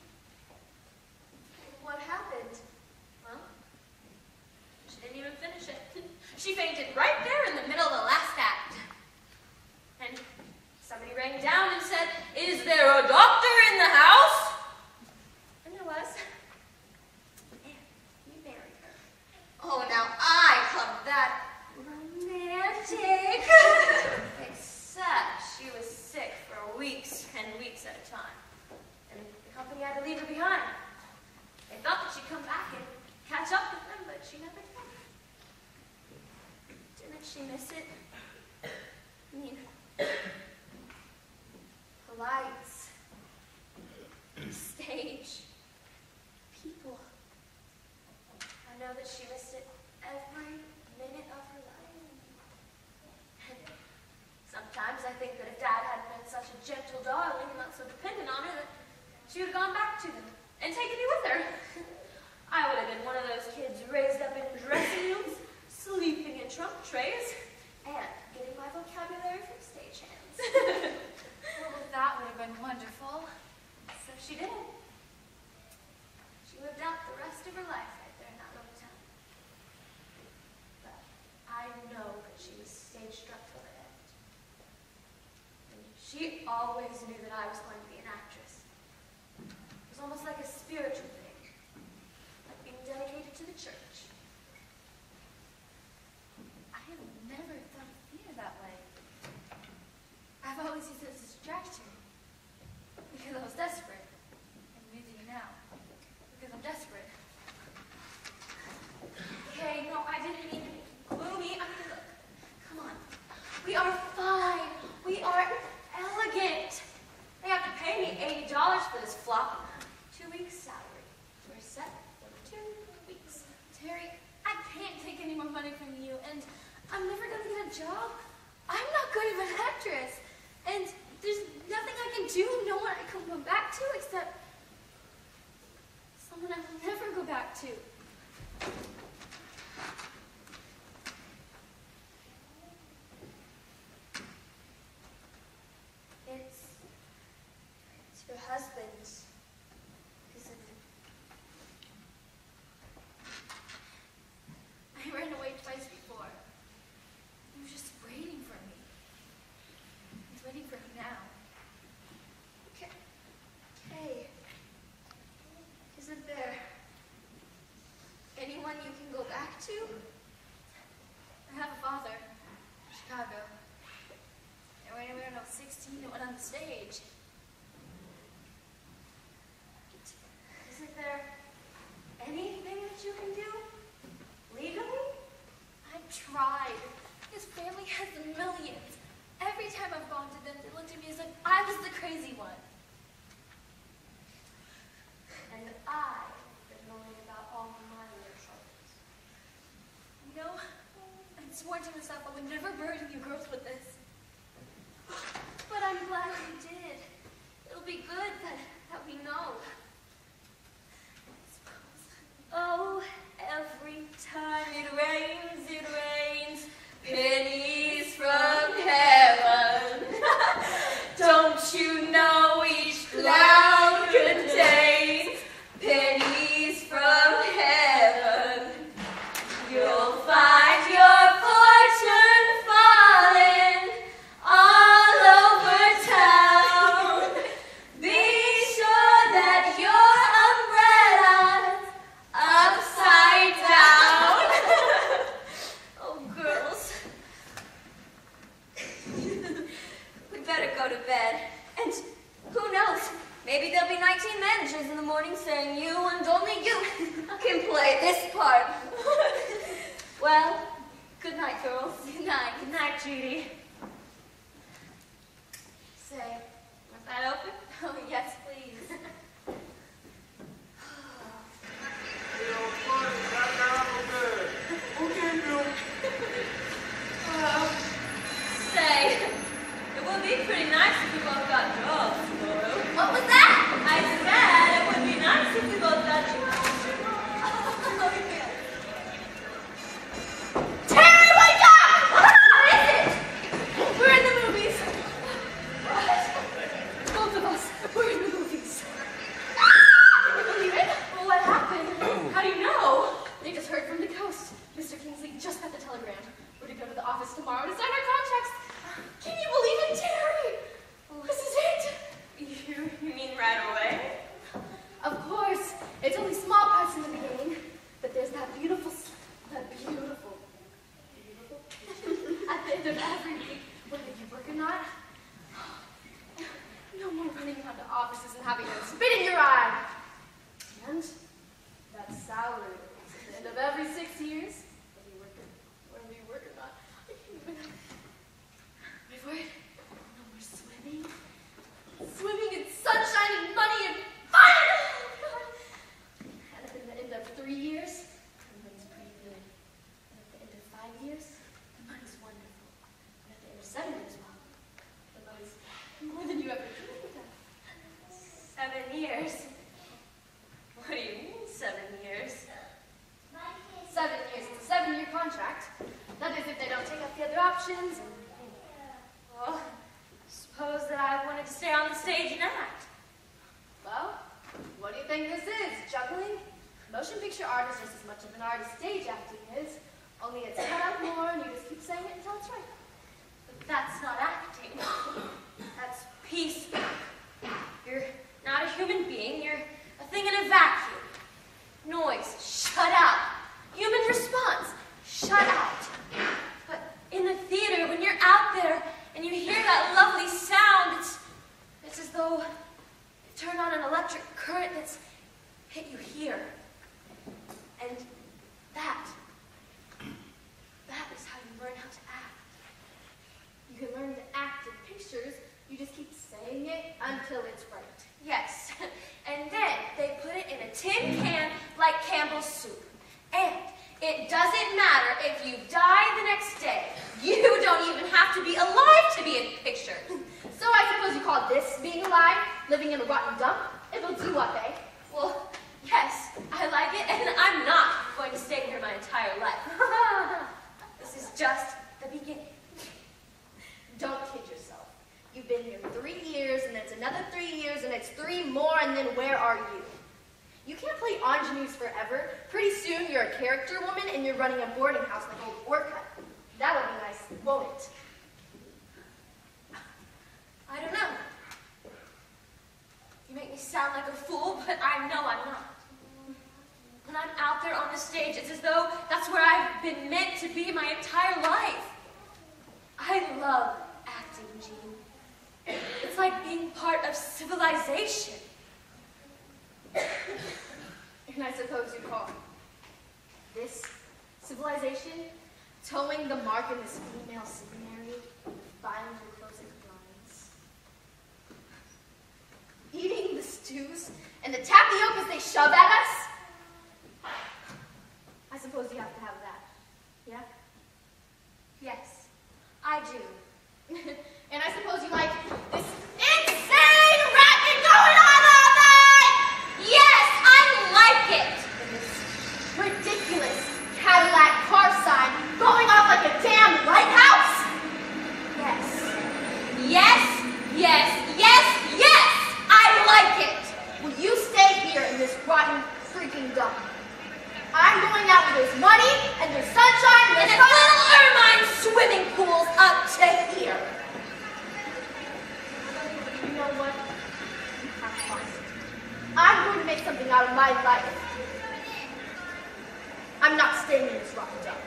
What happened? Well, she didn't even finish it. She fainted right there in the middle of the last act. And somebody rang down and said, "Is there a doctor in the house?" And there was. And we married her. Oh, now I call that romantic. Except she was sick for weeks and weeks at a time. And the company had to leave her behind. They thought that she'd come back and catch up with them, but she never did. Didn't she miss it? I mean, the lights, the stage, people. I know that she missed it every minute of her life. And sometimes I think that if Dad hadn't been such a gentle darling and not so dependent on her, that she would have gone back to them and taken me with her. I would have been one of those kids raised up in dressing rooms, sleeping in trunk trays, and getting my vocabulary from stagehands. Well, that would have been wonderful. So she did. She lived out the rest of her life right there in that little town. But I know that she was stage struck till the end. And she always knew that I was going to be an actress. It was almost like a spiritual thing, like being dedicated to the church. I have never thought of theater that way. I've always used it as a distraction. Because I was desperate. And I'm using it now. Because I'm desperate. Okay, no, I didn't mean to be gloomy. I mean, look, come on. We are fine. We are elegant. They have to more money from you, and I'm never going to get a job. I'm not good of an actress, and there's nothing I can do, no one I can go back to except someone I will never go back to. It's your husband's, isn't it? I ran away twice before. He was just waiting for me. He's waiting for me now. Hey, isn't there anyone you can go back to? I have a father in Chicago. And when we were 16, it went on the stage. Isn't there anything that you can do legally? I've tried. His family has millions. Every time I've gone to them, they looked at me as if I was the crazy one. And I've been knowing about all my little troubles. You know, I swore to myself I would never burden you girls with this. But I'm glad we did. It'll be good that we know. Oh, every time it rains, pennies from heaven. Don't you know each cloud contains pennies from heaven? You'll find your fortune falling all over town. Be sure that your umbrella's upside down. Oh, girls. We better go to bed. And who knows? Maybe there'll be 19 managers in the morning saying you and only you can play this part. Well, good night, girls. Good night. Good night, Judy. Say, was that open? Oh, yes, please. Say, it would be pretty nice if we both got jobs tomorrow. What was that? I said it would be nice if we both got jobs tomorrow. Terry, wake up! What is it? We're in the movies. What? Both of us. We're in the movies. Can you believe it? Well, what happened? How do you know? They just heard from the coast. Mr. Kingsley just got the telegram. We're to go to the office tomorrow to sign our contracts. Can you believe it, Terry? This is it. You mean right away? Of course. It's only small parts in the beginning, but there's that beautiful, at the end of every week, whether you work or not. No more running around to offices and having them spit in your eye. And that salary at the end of every 6 years, whether you work or not. I can't even. My word, no more swimming. Swimming in sunshine and money and fun! And at the end of 3 years, the money's pretty good. And at the end of 5 years, the money's wonderful. And at the end of 7 years, well, the money's more than you ever dreamed of. 7 years? What do you mean, 7 years? 7 years. It's a 7-year contract. That is if they don't take up the other options. Well, suppose that I wanted to stay on the stage and act. Well, what do you think this is? Juggling? Motion picture art is just as much of an art as stage acting is, only it's cut out more and you just keep saying it until it's right. But that's not acting. That's piecework. You're not a human being, you're a thing in a vacuum. Noise, shut out. Human response, shut out. But in the theater, when you're out there and you hear that lovely sound, it's as though you turn on an electric current that's hit you here. And that is how you learn how to act. You can learn to act in pictures, you just keep saying it until it's right. Yes, and then they put it in a tin can like Campbell's soup. It doesn't matter if you die the next day. You don't even have to be alive to be in pictures. So I suppose you call this being alive, living in a rotten dump? It'll do what, eh? Well, yes, I like it, and I'm not going to stay here my entire life. This is just the beginning. Don't kid yourself. You've been here 3 years, and it's another 3 years, and it's 3 more, and then where are you? You can't play ingenues forever. Pretty soon you're a character woman, and you're running a boarding house like old Orca. That'll be nice, won't it? I don't know. You make me sound like a fool, but I know I'm not. When I'm out there on the stage, it's as though that's where I've been meant to be my entire life. I love acting, Jean. It's like being part of civilization. And I suppose you call this civilization? Towing the mark in this female seminary? Filing your closing lines? Eating the stews and the tapiocas they shove at us? I suppose you have to have that, yeah? Yes, I do. And I suppose you like this insane racket going on all night? Yes, I like it. And this ridiculous Cadillac car sign going off like a damn lighthouse? Yes. Yes, yes, yes, yes! I like it! Will you stay here in this rotten freaking dump? I'm going out with this money and this sunshine and its little ermine swimming pools up to here. You know what? Have fun. I'm going to make something out of my life. I'm not staying in this rotten dump.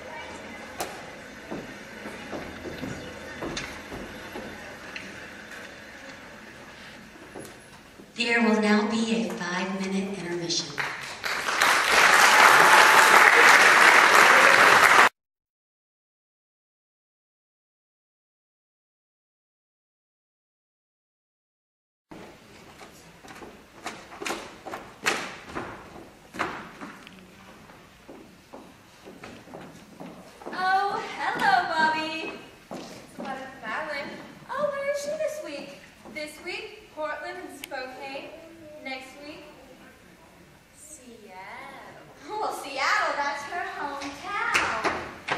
There will now be a 5-minute intermission. Oh, hello, Bobby. What is Madeline? Oh, where is she this week? This week, Portland and Spokane. Next week, Seattle. Well, Seattle, that's her hometown.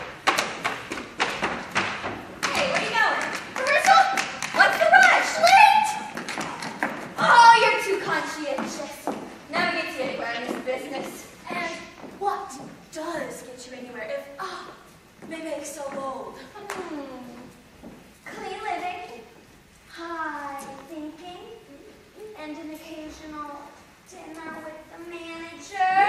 Hey, where you going? Rehearsal? What's the rush? Late! Oh, you're too conscientious. Never gets you anywhere in this business. And what does get you anywhere if, they make so bold? Clean living, high thinking, and an occasional dinner with the manager.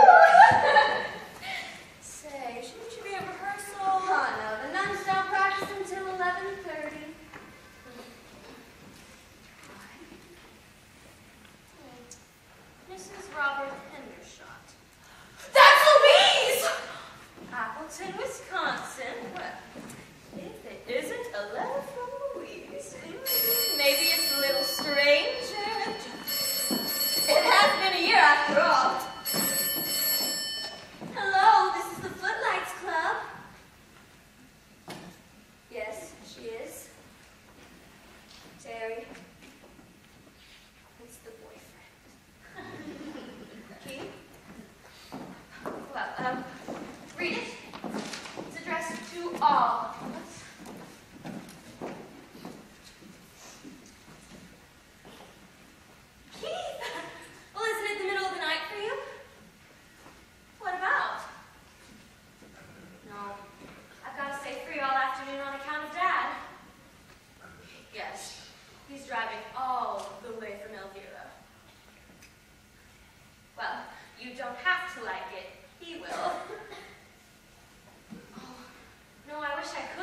Say, shouldn't you be at rehearsal? Oh no, the nuns don't practice until 11:30. Mrs. Robert Hendershot. That's Louise! Appleton, Wisconsin. Well, if it isn't a letter from Louise, maybe it's a little strange. It has been a year after all. Hello, this is the Footlights Club. Yes, she is. Terry. It's the boyfriend. Keith? Well, read it. It's addressed to all of us. Keith! Well, isn't it the middle of the night for you? What about? No. I've got to stay free all afternoon on account of Dad. Yes. He's driving all the way from Elvira. Well, you don't have to like it. He will. Oh, no, I wish I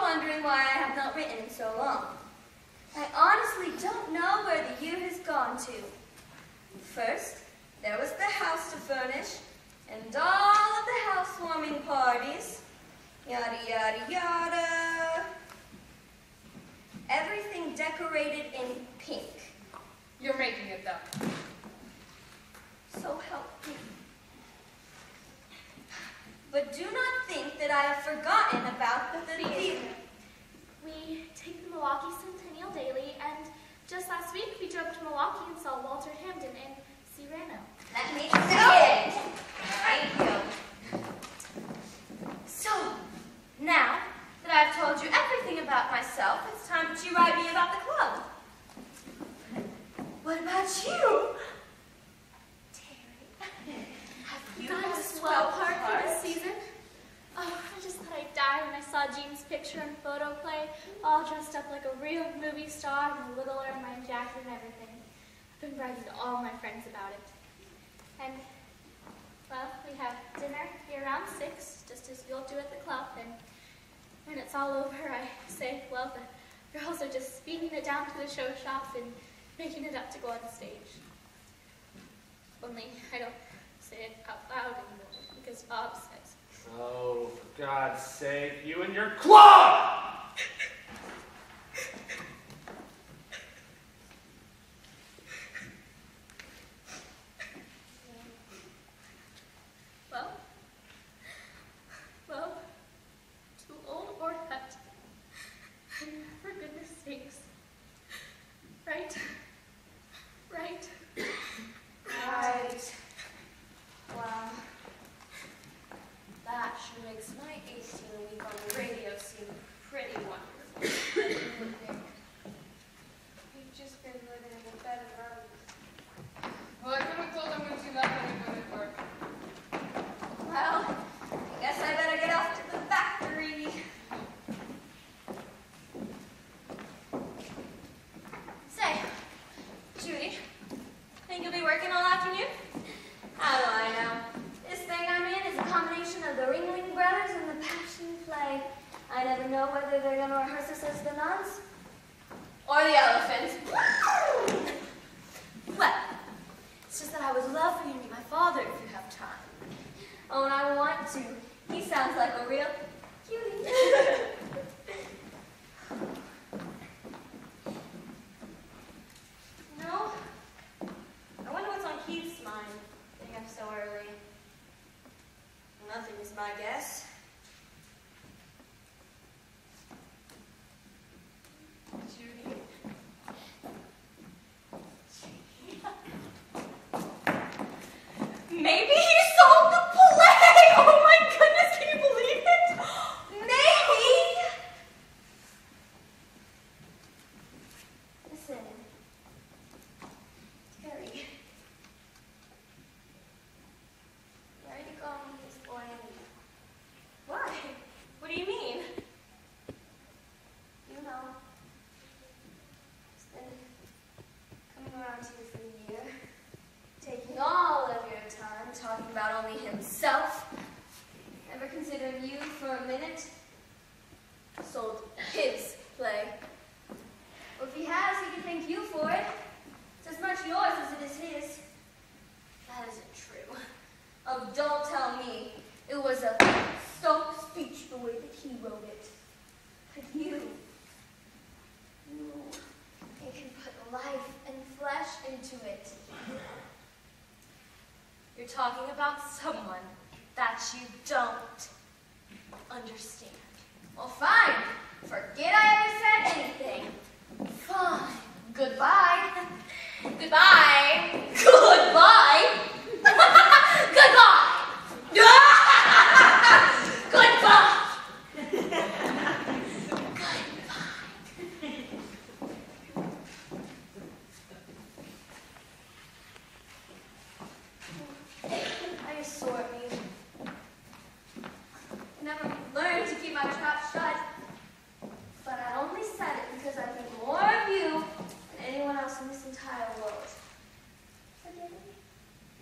wondering why I have not written in so long. I honestly don't know where the year has gone to. First, there was the house to furnish, and all of the housewarming parties, yada, yada, yada. Everything decorated in pink. You're making it, though. So help me. But do not think that I have forgotten about the theater. We take the Milwaukee Centennial daily, and just last week we drove to Milwaukee and saw Walter Hamden in Cyrano. Let me begin. Thank you. So, now that I've told you everything about myself, it's time that you write me about the club. What about you? Terry, have you Got got a a swell swell part for part? this season. Oh, I just thought I'd die when I saw Jean's picture in photo play, all dressed up like a real movie star in a little ermine jacket and everything. I've been writing to all my friends about it. And, well, we have dinner here around 6, just as you'll do at the club, and when it's all over, I say, well, the girls are just speeding it down to the show shop and making it up to go on the stage. Only I don't say it out loud anymore, because Bob says. Oh, for God's sake, you and your club! Well, too old or not. For goodness sakes. Right? Right? Right. Wow. That sure makes my 18 a week on the radio seem pretty wonderful. We've just been living in a bed of roses. Well, I could have told him when she left that it wouldn't work. Well, I guess I better get off to the factory. Say, Judy, think you'll be working all afternoon? How do I know? This thing I'm in is a combination of the Ringling Brothers and the Passion Play. I never know whether they're going to rehearse us as the nuns or the elephants. Well, it's just that I would love for you to meet my father if you have time. Oh, and I want to. He sounds like a real cutie. No? I wonder what's on Keith's mind, getting up so early. Nothing is my guess. Judy. Maybe he sold the play! Oh my goodness, can you believe it? Maybe! Listen, Terry. Where are you going with this boy anyway? Why? What do you mean? You know, he's been coming around to you for a year, taking all of your time, talking about only himself, never considering you for a minute. Sold his play. Well, if he has, he can thank you for it. It's as much yours as it is his. That isn't true. Oh, don't tell me it was a stock speech the way that he wrote it. But you can put life and flesh into it. You're talking about someone that you don't understand. Well, fine. Forget I ever said anything. Fine. Goodbye. Goodbye. Goodbye. Goodbye. Goodbye. I sore at me. I never learned to keep my trap shut. But I only said it because I think more of you than anyone else in this entire world. Forgive me?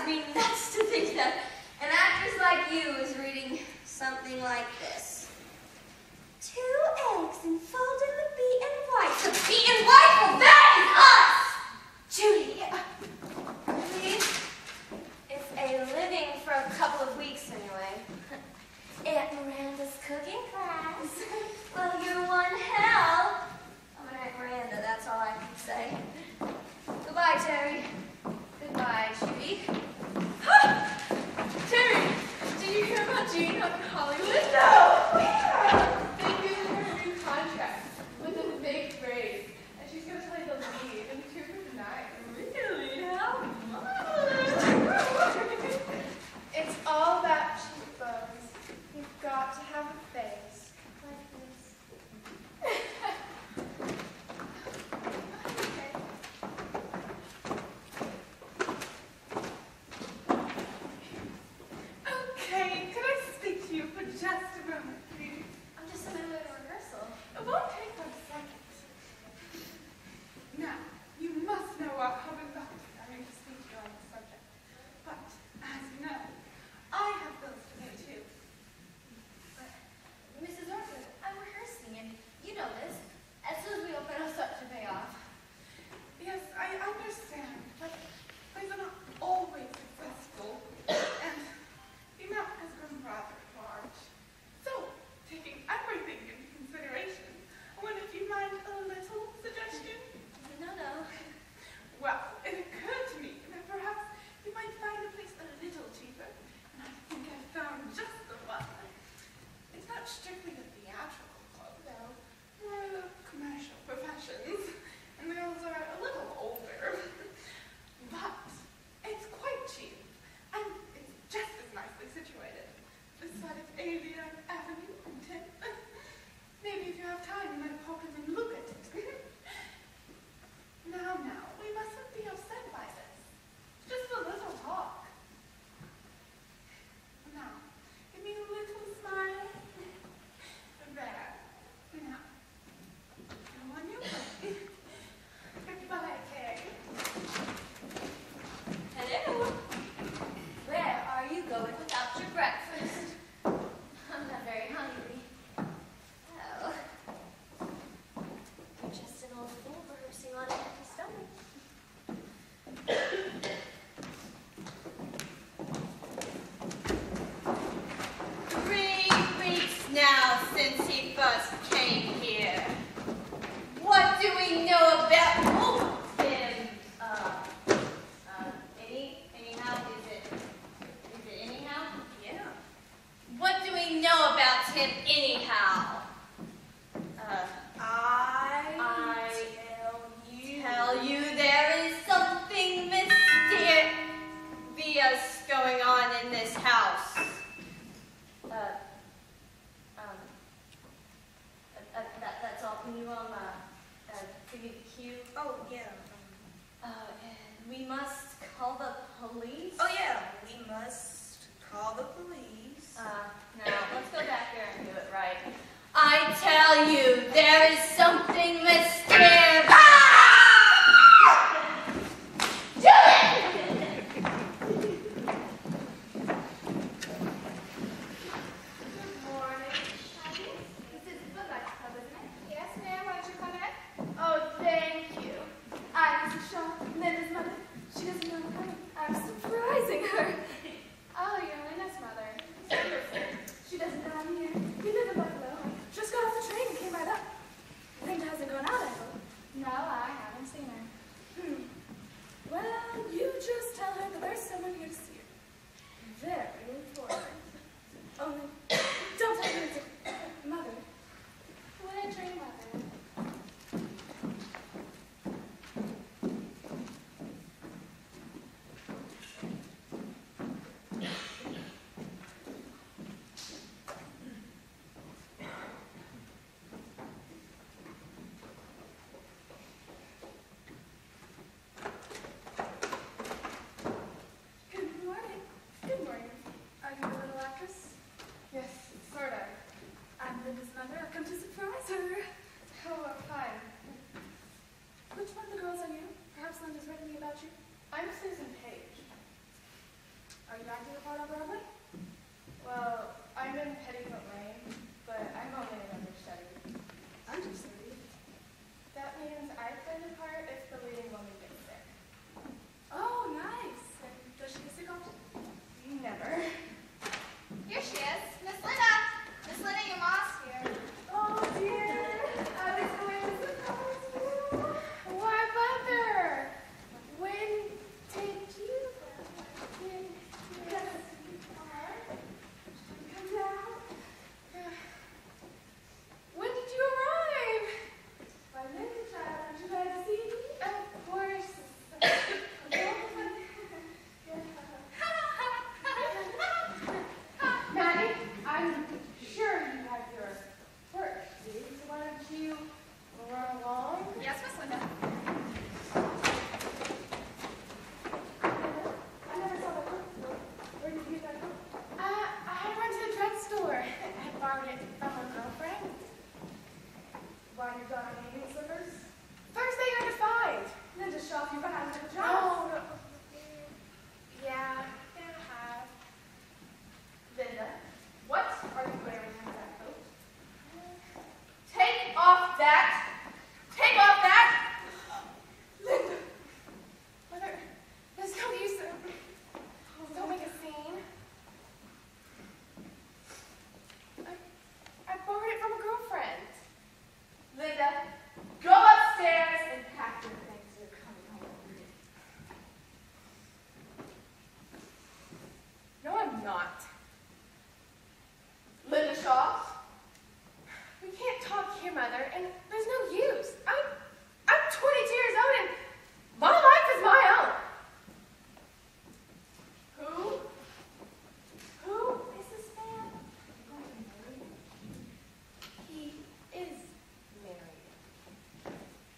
be nuts to think that an actress like you is reading something like this. 2 eggs enfolded in the beaten white. The beaten white? Well, that is us! Judy, please. It's a living for a couple of weeks anyway. Aunt Miranda's cooking class. Well, you're one hell. I'm an Aunt Miranda, that's all I can say. Goodbye, Terry. Goodbye, Judy. Terry, did you hear about Jean up in Hollywood? No! They gave her a new contract with a big raise, and she's going to play the lead in 2 for the Night. Really? How much? It's all about cheekbones. You've got to have a face like this. Okay, could I speak to you for just a moment, please? I'm just on my way to rehearsal. It won't take but a second. Now, you must know how reluctant I am to speak to you on the subject. But, as you know, I have bills to pay too. But, Mrs. Orford, I'm rehearsing, and you know this. As soon as we open, I'll start to pay off. Yes, I understand, but things are not always successful, and the amount has grown rather large. So, taking everything into consideration, I wonder if you mind a little suggestion? No. Well, it occurred to me that perhaps you might find a place a little cheaper, and I think I've found just the one. It's not strictly a theatrical club, though. More commercial professions, and the girls are a little older. But it's quite cheap, and it's just as nicely situated. This side of Avion Avenue and 10th. Maybe if you have time, you might pop in and look at it. Now, we mustn't be upset by this. Just a little talk. Now, give me a little smile. There. Now, go on your way. Goodbye, Kay. Hello. Where are you going without your breakfast? I'm not very hungry. Oh. You're just an old fool rehearsing on an empty stomach. Three weeks now since he first came here. What do we know about him? Anyhow, is it anyhow? Yeah. What do we know about him anyhow? I tell you there is something mysterious going on in this house. That's all. Can you, give me the cue? Oh, yeah. And we must call the police? Oh, yeah. We must call the police. Now, let's go back there and do it right. I tell you, there is something mysterious. Oh, thank you. I'm Mrs. Shaw, Linda's mother. She doesn't know her. I'm surprising her. Oh, you're Linda's mother. She doesn't know I'm here. We live in Buffalo. Just got off the train and came right up. Linda hasn't gone out, I hope. No, I haven't seen her. Well, you just tell her that there's someone here to see her. Very important. Only, don't tell her it's a mother. What a dream mother. Good morning. Good morning. Are you the little actress? Yes, sort of. I'm Linda's mother. I've come to surprise her. Oh, fine. Which one of the girls are you? Perhaps Linda's written me about you. I'm Susan Page. Are you acting a part on Broadway? Well, I'm in Petticoat Lane, but I'm only an understudy. Understudy? That means I play the part if the leading woman gets sick. Oh, nice. And does she get sick often? Never. Here she is, Miss Linda. Miss Linda, your mom's here. Oh, dear. I was going to surprise you. Why, Mother? When did you come down? When did you arrive? My little child, aren't you glad to see me? Of course. Maddie, I'm sure you have your work to do, so why don't you run along? Yes, Miss Linda. I never saw that book before. Where did you get that book? I went to the drugstore. I borrowed it from a girlfriend. Why you got on evening slippers? First thing I could find. And then just shove you behind the dress. Oh, no. Yeah, I have. Linda, what are you wearing under that coat? Take off that! Take off that! Linda! Mother, there's no use in... Don't make a scene. I borrowed it from a girlfriend. Linda, go upstairs and pack your things. You're coming home. No, I'm not. Linda Shaw? We can't talk here, Mother, and there's no use. I'm 22 years old and my life is my own. Who is this man? He is married.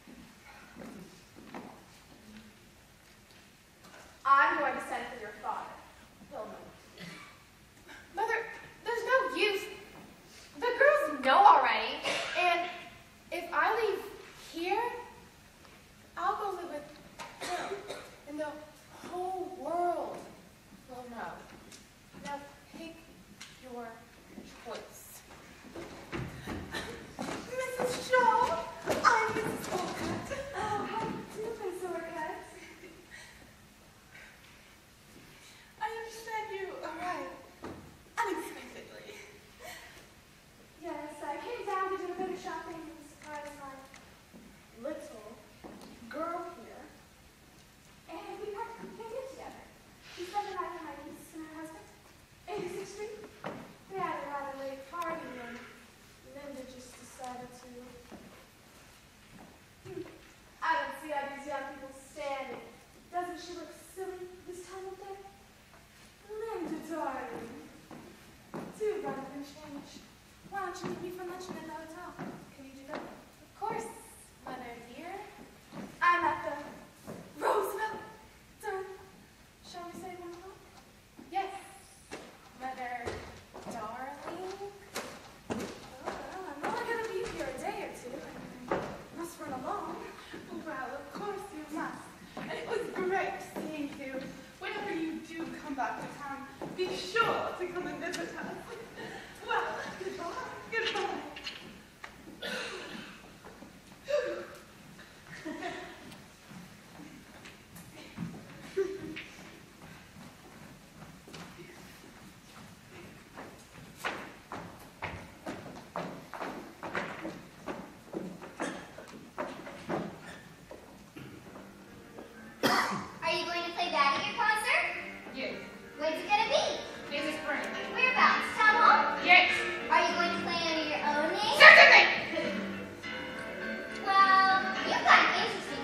I'm going to send for your father. He'll know. Mother, there's no use. The girls know already, and if I leave here, I'll go live with them, and the whole world will know. Now pick your choice. Mrs. Shaw, I'm Mrs. Orcutt. Oh, how do you do, Miss Orcutt? I understand you arrived unexpectedly. Yes, I came down to do a bit of shopping and surprise my little girl here. And we practically came in together. We spent the night with my niece and her husband, 86th Street. We had a rather late party and Linda just decided to... I don't see how these young people standing. Doesn't she look silly this time of day? Linda, darling. Do run and change. Why don't you meet me for lunch in the hotel? Can you do that? Of course, Mother dear. I'm at the Roosevelt. Shall we say 1 o'clock? Yes, Mother darling. Well, I'm only going to be here a day or two. I must run along. Well, of course you must. And it was great seeing you. Whenever you do come back to town, be sure to come and visit us. Well, goodbye. Goodbye. Are you going to play that at your concert? Yes. When's it gonna be? This is spring. Whereabouts? Town hall? Yes. Are you going to play under your own name? Certainly. Well, you've got an interesting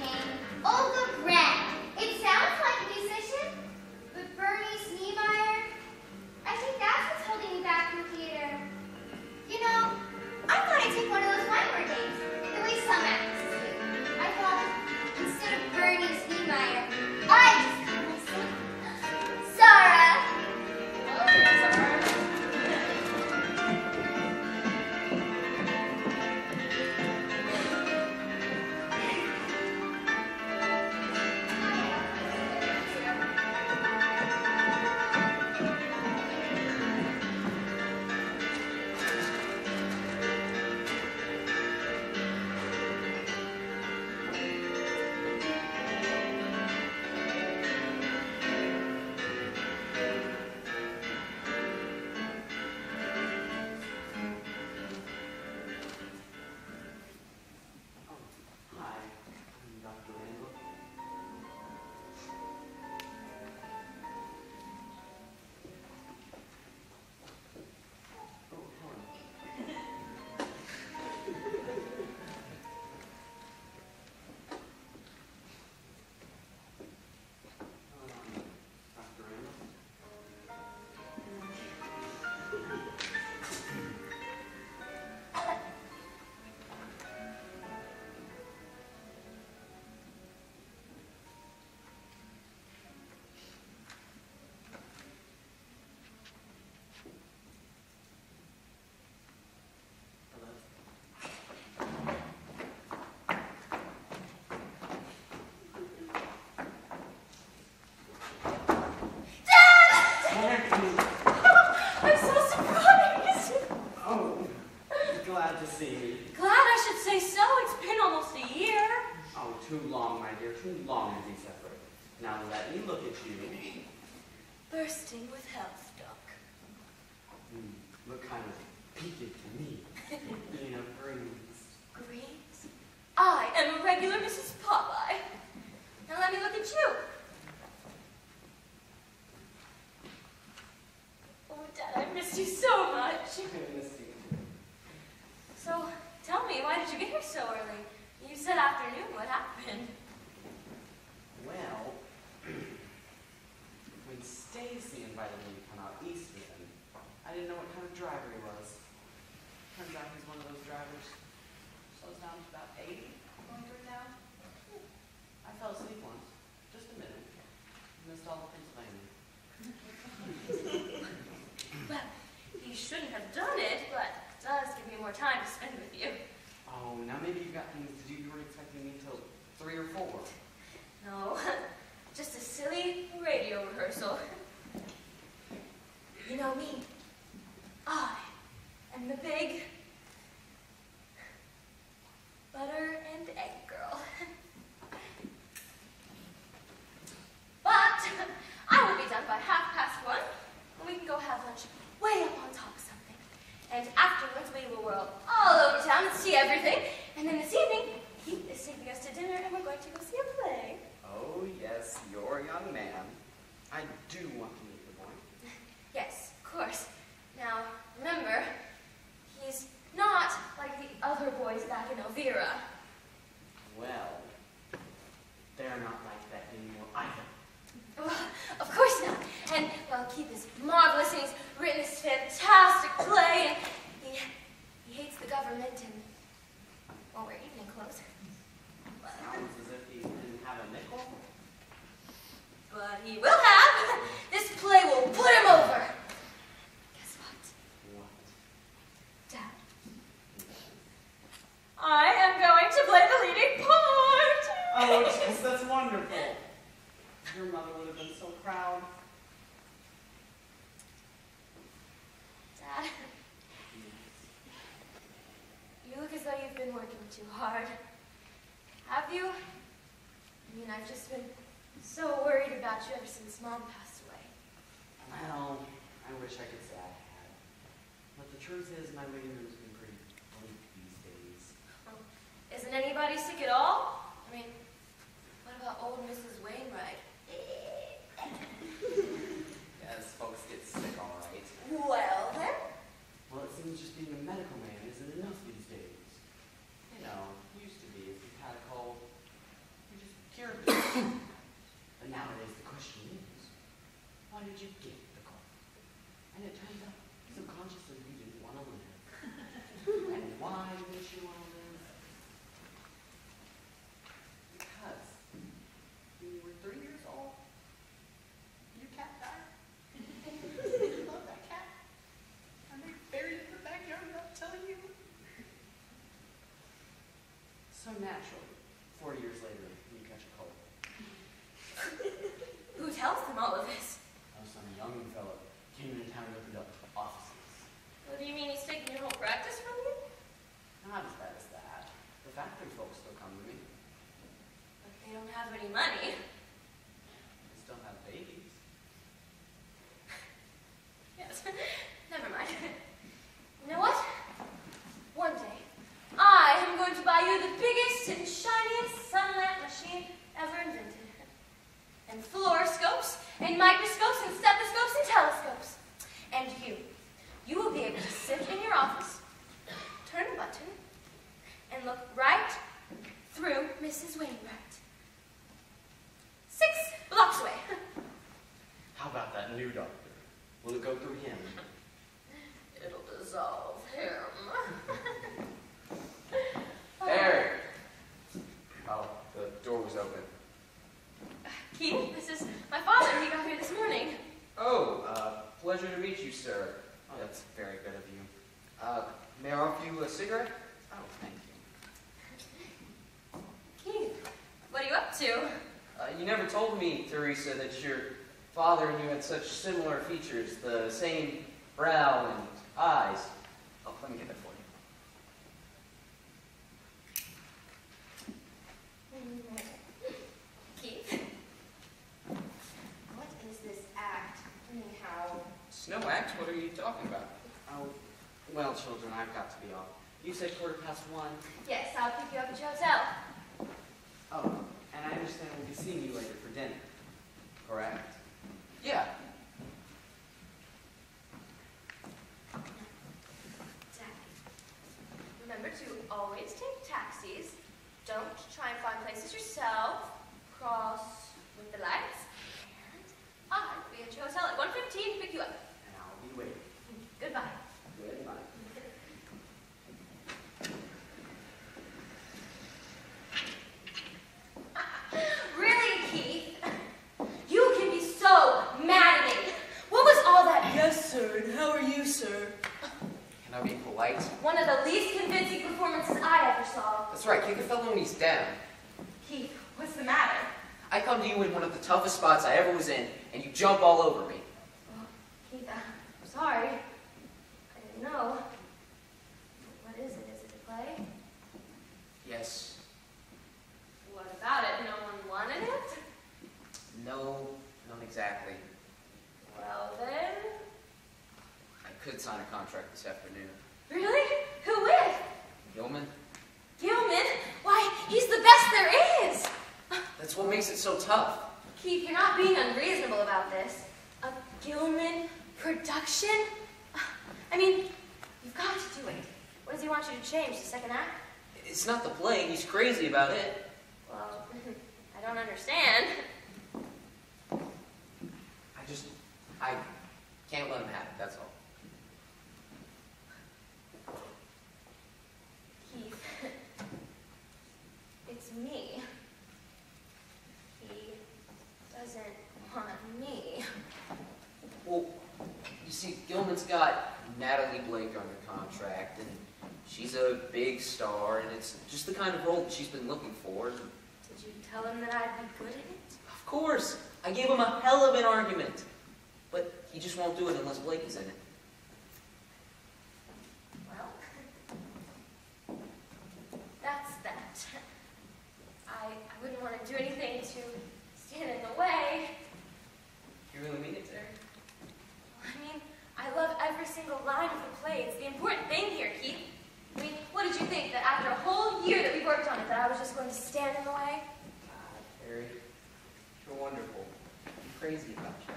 too long, my dear, too long to be separated. Now let me look at you. Bursting with health, Doc. Look kind of peaked to me. You know, greens. Greens? I am a regular Mrs. Popeye. Now let me look at you. Oh, Dad, I missed you so much. I missed you. So, tell me, why did you get here so early? You said afternoon. What happened? Well, when Stacy invited me to come out east with him, I didn't know what kind of driver he was. Turns out he's one of those drivers who slows down to about 80 going through town. I fell asleep once, just a minute. Missed all of Pennsylvania. Well, you shouldn't have done it, but it does give me more time to spend with you. Oh, now maybe you've got things to do. You weren't expecting me until 3 or 4. No, just a silly radio rehearsal. You know me. I am the big butter and egg girl. But I will be done by 1:30, and we can go have lunch way up on top of something. And afterwards, we will whirl all over town and see everything. And then this evening, Keith is taking us to dinner, and we're going to go see a play. Oh, yes, you're a young man. I do want to meet the boy. Yes, of course. Now, remember, he's not like the other boys back in Elvira. Well, they're not like that anymore either. Well, of course not. And, well, Keith is marvelous, and he's written this fantastic play, and he hates the government and won't wear evening clothes. Sounds as if he didn't have a nickel. But he will have. This play will put him over. Guess what? What? Dad. I am going to play the leading part. Oh, yes, that's wonderful. Your mother would have been so proud. Dad, you look as though you've been working too hard. Have you? I mean, I've just been so worried about you ever since Mom passed away. Well, I wish I could say I had. But the truth is, my waiting room's been pretty bleak these days. Well, isn't anybody sick at all? I mean, what about old Mrs. Wainwright? Yes, folks get sick all right. Well, then? Well, it seems just being a medical man isn't enough these days. You know, it used to be if you had a cold, you just cured it. But nowadays the question is, why did you get the cold? And it turns out, subconsciously, you didn't want to live. And why didn't you want to live? Because when you were 3 years old, your cat died. You love that cat. And they buried it in the backyard without telling you. So naturally, 4 years later, you catch a cold. Who tells them all of this? Oh, some young fellow came into town and opened up offices. What do you mean he's taking your whole practice from you? Not as bad as that. The factory folks still come to me. But they don't have any money. They still have babies. Yes, never mind. You know what? One day, I am going to buy you the biggest and shiniest sun lamp machine ever invented. And fluoroscopes, and microscopes, and stethoscopes, and telescopes. And you will be able to sit in your office, turn a button, and look right through Mrs. Wainwright. 6 blocks away. How about that new doctor? Will it go through him? It'll dissolve him. Harry! Oh, the door was open. Keith, this is my father. He got here this morning. Oh, pleasure to meet you, sir. Oh, that's very good of you. May I offer you a cigarette? Oh, thank you. Keith, what are you up to? You never told me, Teresa, that your father and you had such similar features, the same brow and eyes. Oh, let me get that for you. you talking about? Oh, well, children, I've got to be off. You said 1:15. Yes, I'll pick you up at your hotel. Oh, and I understand we'll be seeing you later for dinner. Correct? Yeah. Daddy, remember to always take taxis. Don't try and find places yourself. Cross with the lights. And I'll be at your hotel at 1:15 to pick you up. And I'll be waiting. Goodbye. Goodbye. Really, Keith? You can be so maddening. What was all that? Yes, sir. And how are you, sir? Can I be polite? One of the least convincing performances I ever saw. That's right, kick a fellow when he's down. Keith, what's the matter? I come to you in one of the toughest spots I ever was in, and you jump all over me. Oh, Keith, I'm sorry. I didn't know. What is it? Is it a play? Yes. What about it? No one wanted it? No, not exactly. Well then... I could sign a contract this afternoon. Really? Who with? Gilman? Gilman? Why, he's the best there is! That's what makes it so tough. Keith, you're not being unreasonable about this. A Gilman production? I mean, you've got to do it. What does he want you to change, the second act? It's not the play, he's crazy about it. Well, I don't understand. I can't let him have it, that's all. Keith, it's me. He doesn't want me. Well, you see, Gilman's got Natalie Blake under contract, and she's a big star, and it's just the kind of role that she's been looking for. Did you tell him that I'd be good at it? Of course! I gave him a hell of an argument. But he just won't do it unless Blake is in it. Well, that's that. I wouldn't want to do anything to stand in the way. You really mean it, Terry? I mean, I love every single line of the play. It's the important thing here, Keith. I mean, what did you think, that after a whole year that we worked on it, that I was just going to stand in the way? Terry, you're wonderful. I'm crazy about you.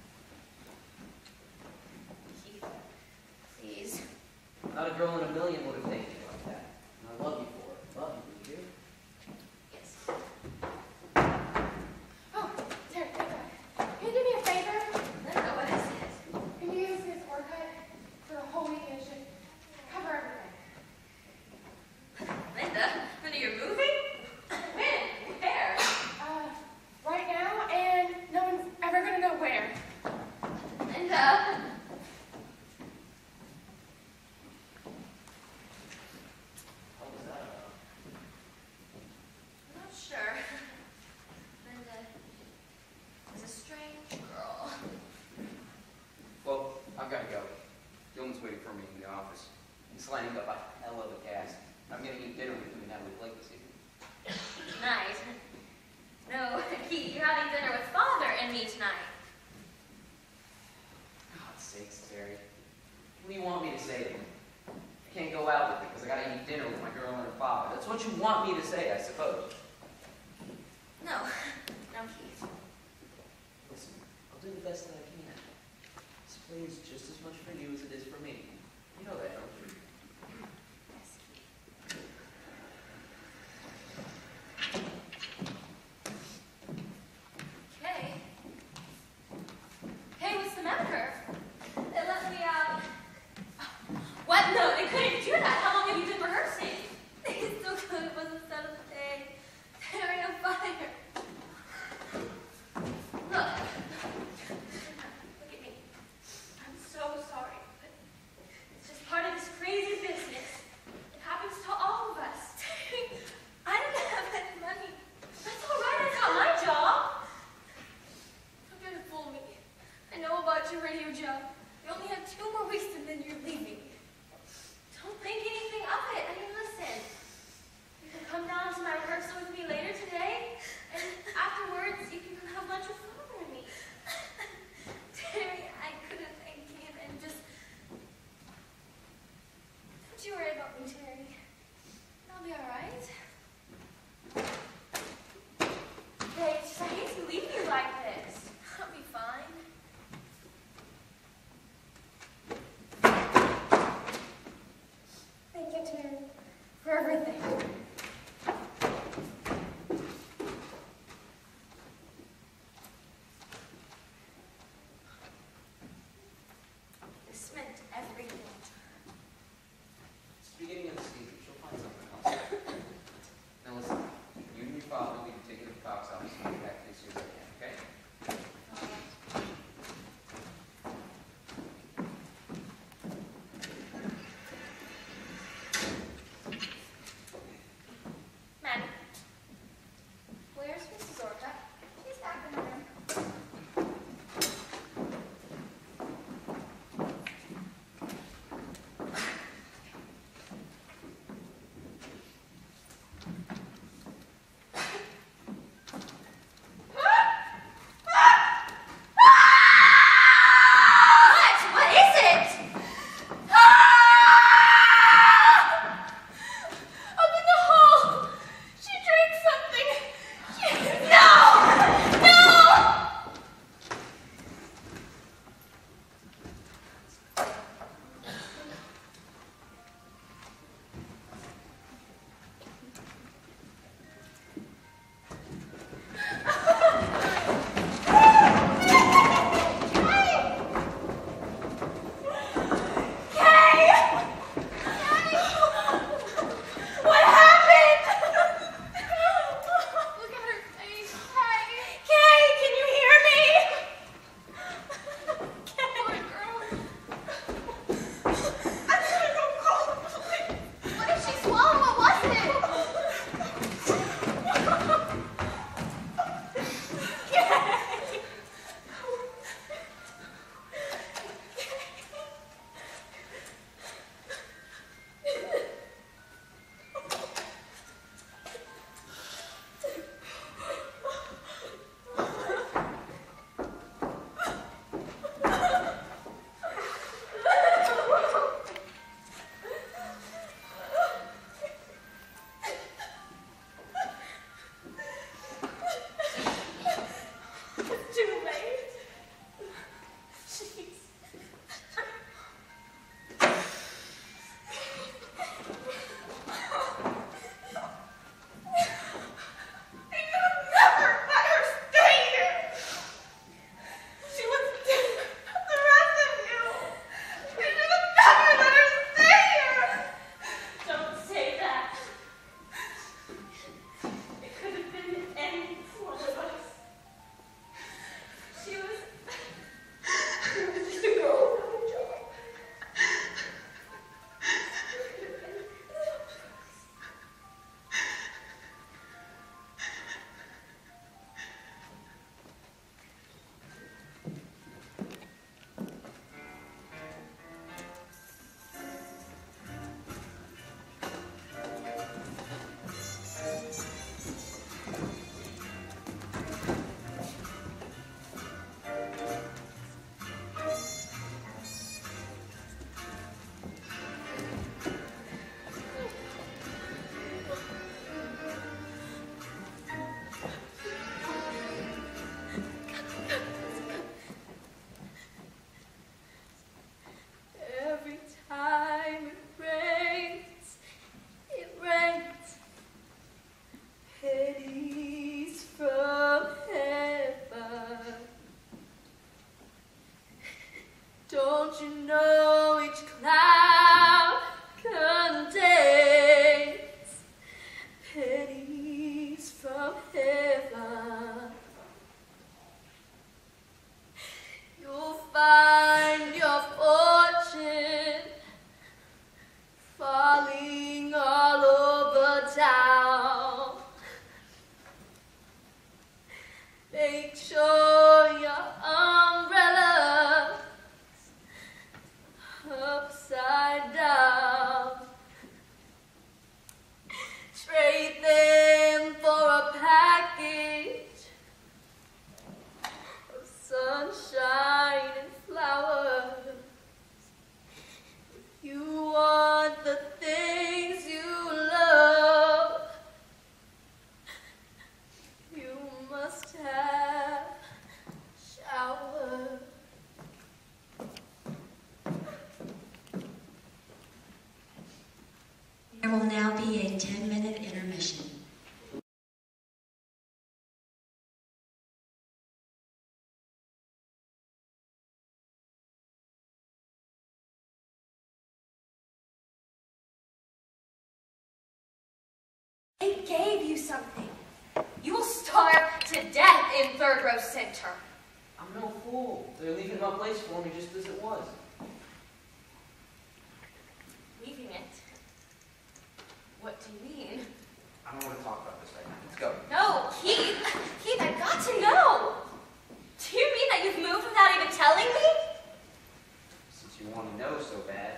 Please. Not a girl in a million would have thanked you like that. And I love you for it. Love you, would you? Yes. Oh, Terry, come back. Can you do me a favor? I don't know what this is. Can you use this haircut for a whole week and it should cover everything? Linda, Linda, you're moving? When? Where? Right now, and no one's ever gonna know where. Linda. Sure. Linda is a strange girl. Well, I've got to go. Gilman's waiting for me in the office. He's lining up a hell of a cast. I'm going to eat dinner with him and Natalie Blake this evening. Night. No, Keith, you're having dinner with Father and me tonight. God's sakes, Terry. What do you want me to say to him? I can't go out with him because I got to eat dinner with my girl and her father. That's what you want me to say, I suppose. No. No, Keith. Listen, I'll do the best that I can. This play is just as much for you as it is for me. You know that, don't you? Yes, Keith. Okay. Hey, what's the matter? They let me out. What? No, they couldn't do that. How long have you been rehearsing? It's so good it wasn't 7th day. Terry, I'm fire. Look. Look at me. I'm so sorry, but Make sure your umbrella's upside down. Trade them for a package of sunshine and flowers. You want the things you love. You must have shower. There will now be a 10-minute intermission. They gave you something. You will starve to death in Third Row Center. I'm no fool. They're leaving my place for me just as it was. Leaving it? What do you mean? I don't want to talk about this right now. Let's go. No, Keith! Keith, I've got to know! Do you mean that you've moved without even telling me? Since you want to know so bad,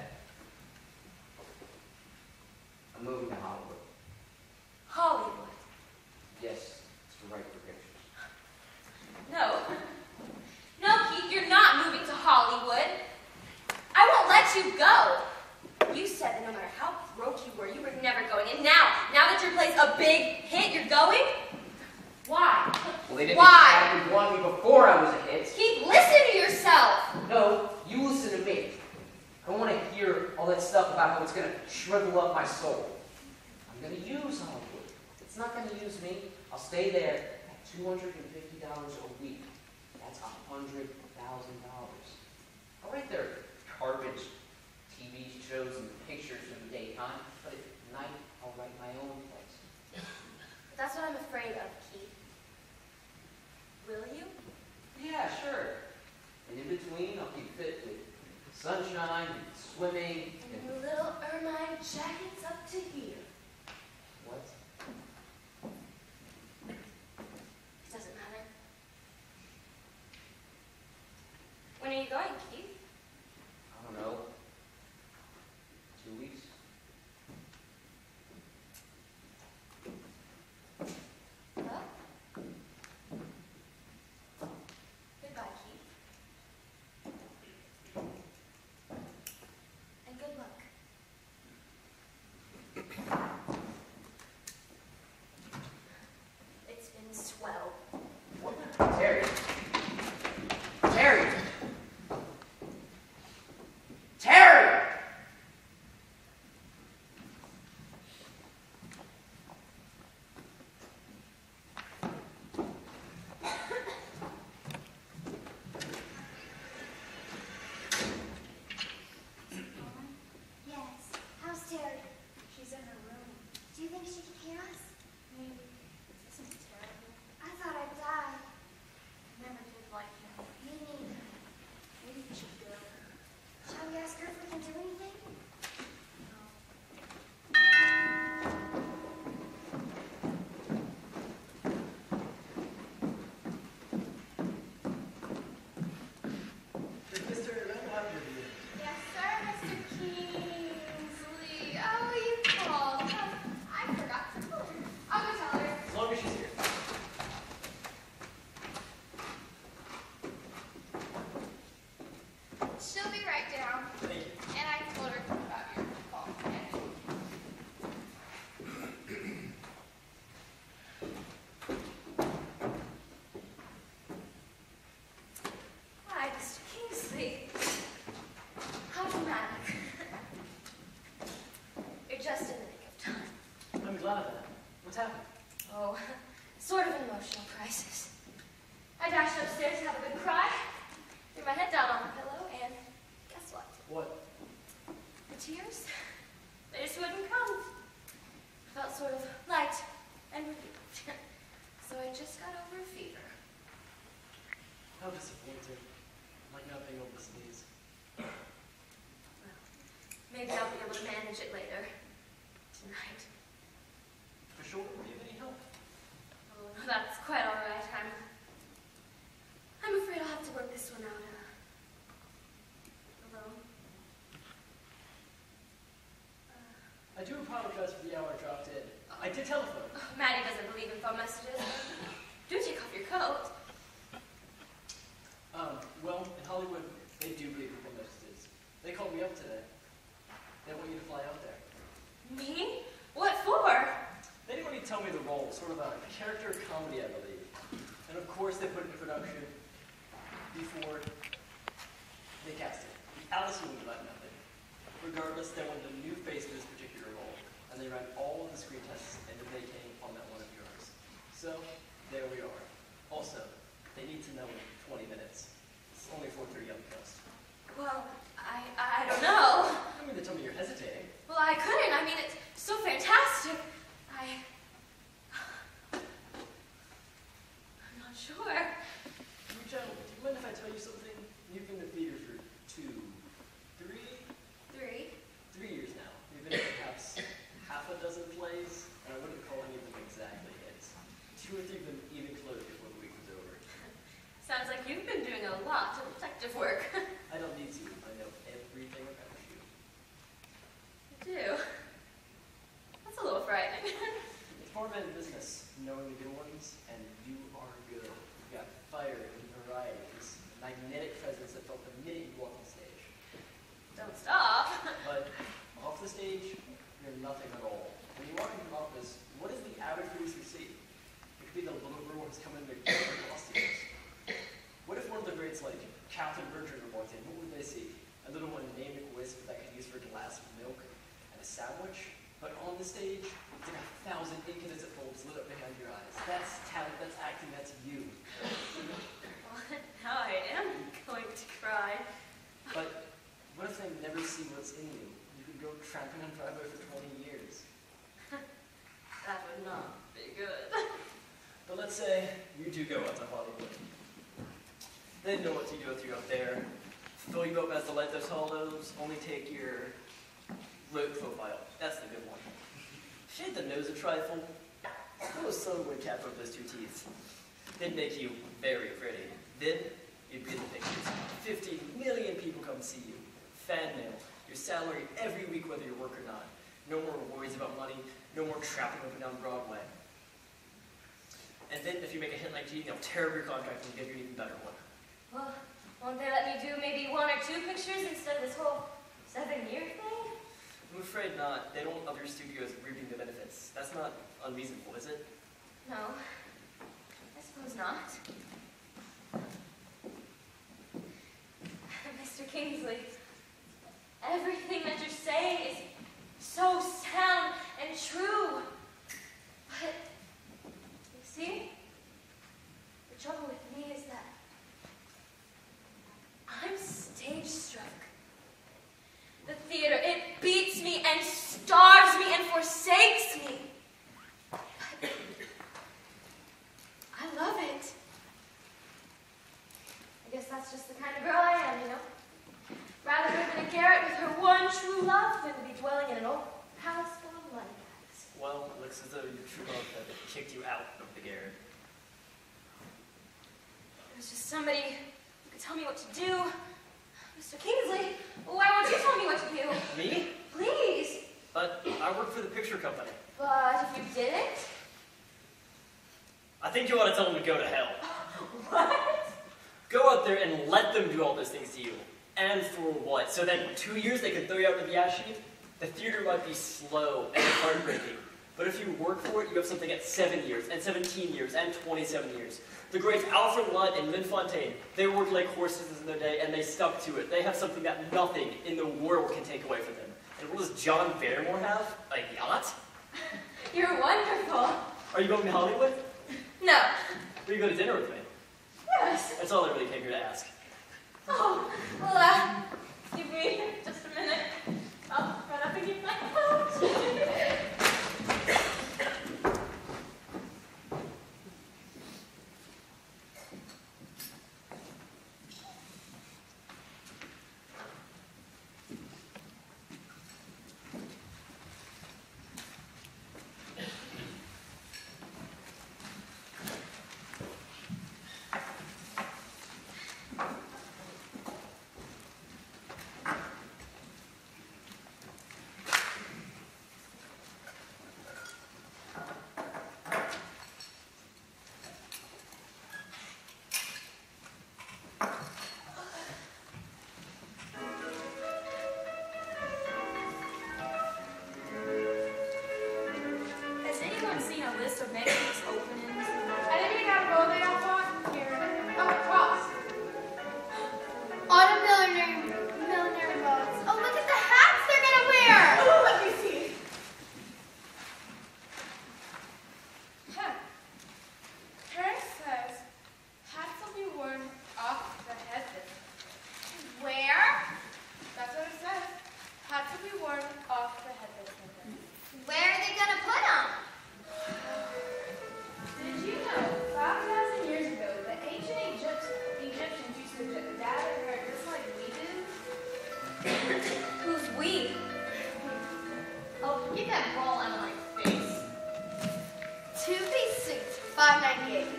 I'm moving to Hollywood. Hollywood? Yes, to write for pictures. No. No, Keith, you're not moving to Hollywood. I won't let you go. You said that no matter how broke you were never going. And now that your play's a big hit, you're going? Why? Well, they didn't Why? exactly want me before I was a hit. Keith, listen to yourself. No, you listen to me. I don't want to hear all that stuff about how it's going to shrivel up my soul. I'm going to use Hollywood. It's not going to use me. I'll stay there at $250 a week. That's $100,000. I'll write their garbage TV shows and pictures in the daytime, but at night I'll write my own plays. That's what I'm afraid of, Keith. Will you? Yeah, sure. And in between, I'll keep fit with sunshine and swimming And little ermine jackets up to here. What? It doesn't matter. When are you going, Keith? I don't know. 2 weeks? Well, goodbye, Keith. And good luck. It's been swell. What? Terry. Terry! Terry! Yes. How's Terry? She's in her room. Do you think she can hear us? Maybe. Isn't it terrible? I thought I'd die. Never did like him. Me neither. Maybe we should go. Shall we ask her if we can do anything? Mr. Redwood. Yes, sir, Mr. Kingsley. Oh, you called. I forgot to call her. I'll go tell her. As long as she's here. She'll be right down. Thank you. And I told her about your call. Hi, Mr. Kingsley. How dramatic. You're just in the nick of time. I'm glad of that. What's happened? Oh, sort of an emotional crisis. I dashed upstairs to have a good cry, threw my head down on the pillow, and guess what? What? The tears, they just wouldn't come. I felt sort of light and relieved. So I just got over a fever. How disappointing. Like nothing over sneeze. Maybe I'll be able to manage it later. Tonight. For sure. Do you have any help? Oh, no, that's quite all right. I'm apologize for the hour I dropped in. I did telephone. Maddie doesn't believe in phone messages. Do take off your coat. Well, in Hollywood, they do believe in phone messages. They called me up today. They want you to fly out there. Me? What for? They didn't really tell me the role, sort of a character comedy, I believe. And of course, they put it in production before they cast it. Alice knew about nothing. Regardless, they wanted a new face for this particular role, and they ran all of the screen tests, and then they came on that one of yours. So, there we are. Also, they need to know in 20 minutes. It's only 4:30 on the coast. Well, I don't know. I mean, they told me you're hesitating. Well, I couldn't. I mean, it's so fantastic. I'm not sure. Michelle, do you mind if I tell you something? You've been to theater for 3 years now. You've been to perhaps half a dozen plays, and I wouldn't call any of them exactly hits. 2 or 3 of them even closed before the week was over. Sounds like you've been doing a lot of detective work. I don't need to. I know everything about you. You do? That's a little frightening. It's more than business, knowing the good ones, and you are good. You got fire and variety, this magnetic presence that felt the minute you walked on stage. Don't stop. But off the stage, you're nothing at all. When you walk into an office, what does the average producer see? It could be the little girl who's come in their costumes. What if one of the greats like Captain Bertrand walked in? What would they see? A little one named Wisp that could use for a glass of milk and a sandwich? But on the stage, it's like 1,000 incandescent bulbs lit up behind your eyes. That's talent, that's acting, that's you. Well, now I am going to cry. But what if they never see what's in you? You could go tramping on driveway for 20 years. That would not be good. But let's say you do go out to Hollywood. They know what to do with you up there. Fill you up as the light those hollows, only take your road profile. That's the good one. Shade the nose a trifle. Throw a sunwood cap over those 2 teeth. They'd make you very pretty. Then you'd be in the pictures. 50 million people come see you. Fan mail. Your salary every week whether you work or not. No more worries about money. No more trapping up and down Broadway. And then if you make a hit like Gene, they'll tear up your contract and give you an even better one. Well, won't they let me do maybe 1 or 2 pictures instead of this whole 7-year thing? I'm afraid not. They don't want other studios reaping the benefits. That's not unreasonable, is it? No, I suppose not. Mr. Kingsley, everything that you're saying is so sound and true. But, you see, the trouble with me is that I'm stage struck. The theater, it beats me and starves me and forsakes me. But I love it. I guess that's just the kind of girl I am, you know. Rather live in a garret with her one true love than to be dwelling in an old palace full of money bags. Well, it looks as though your true love had kicked you out of the garret. There's just somebody who could tell me what to do. Mr. Kingsley, why won't you tell me what to do? Me? Please. But I work for the picture company. But if you didn't? I think you ought to tell them to go to hell. What? Go out there and let them do all those things to you. And for what? So that in 2 years they could throw you out to the ash heap? The theater might be slow and heartbreaking. But if you work for it, you have something at 7 years, and 17 years, and 27 years. The great Alfred Lunt and Lynn Fontaine, they worked like horses in their day, and they stuck to it. They have something that nothing in the world can take away from them. And what does John Barrymore have? A yacht? You're wonderful. Are you going to Hollywood? No. Will you go to dinner with me? Yes. That's all I really came here to ask. Oh, well, give me just a minute. I'll run up and get my coat.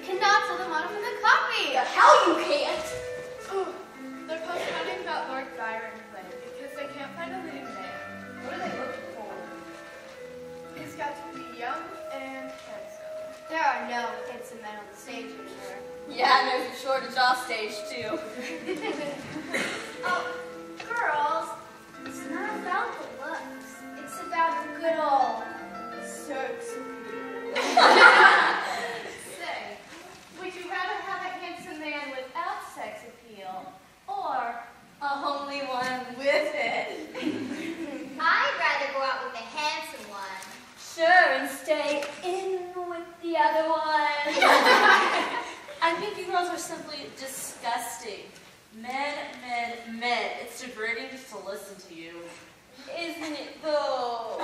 cannot sell them on from the copy. The hell you can't! Oh, they're postponing that Lord Byron play because they can't find a leading man. What are they looking for? He's got to be young and handsome. There are no handsome men on the stage anymore. Yeah, and there's a shortage off stage, too. Oh, girls, it's not about the looks. It's about the good old sex appeal. Say, would you rather have a handsome man without sex appeal or A homely one with it. I'd rather go out with the handsome one. Sure, and stay in with the other one. I think you girls are simply disgusting. Men. It's degrading just to listen to you. Isn't it though?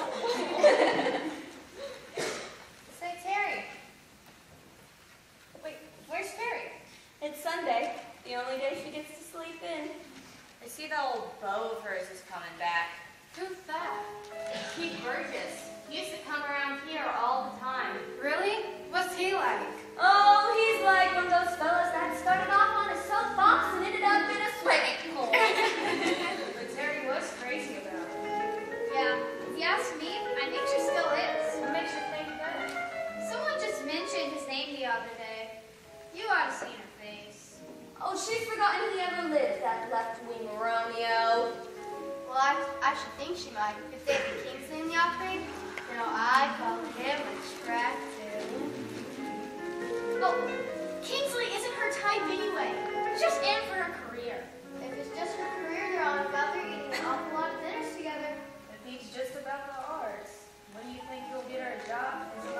Say, Terry. Wait, where's Terry? It's Sunday, the only day she gets to sleep in. I see the old beau of hers is coming back. who's that? Keith Burgess. He used to come around here all the time. Really? What's he like? Oh, he's like one of those fellas that started off on a soapbox and ended up in a swimming pool. But Terry was crazy about it. Yeah, if you ask me, I think she still is. What makes you think that? Someone just mentioned his name the other day. You ought to seen her face. Oh, she's forgotten who ever lived, that left-wing Romeo. Well, I should think she might. If David Kingsley in the offering, you know, I call him attractive. Oh, Kingsley isn't her type anyway. She's just in for her career. If it's just her career they're on about, they're eating an awful lot of dinners together. If he's just about the arts, when do you think he'll get her a job? Isn't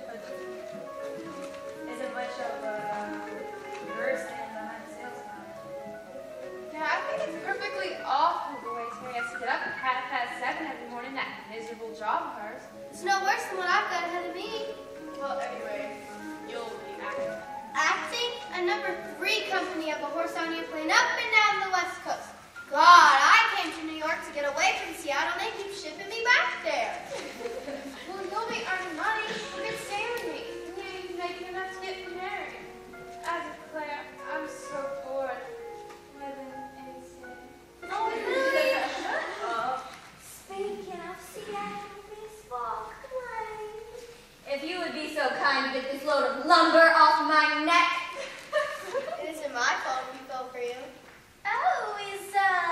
much of a her stand behind the sales counter. Yeah, I think it's perfectly awful the way Terry has to get up at 7:30 every morning, that miserable job of hers. It's no worse than what I've got ahead of me. Well, anyway, you'll be acting. Acting? A #3 company of a horse-on-you plane up and down the West Coast. God, I came to New York to get away from Seattle, and they keep shipping me back there. Well, you'll be earning money. You can stay with me. You're making enough to get married. I declare, I'm so bored living in the city. Oh, really? Speaking of Seattle baseball, if you would be so kind to get this load of lumber off my neck. It isn't my fault if you fell for you. Oh, is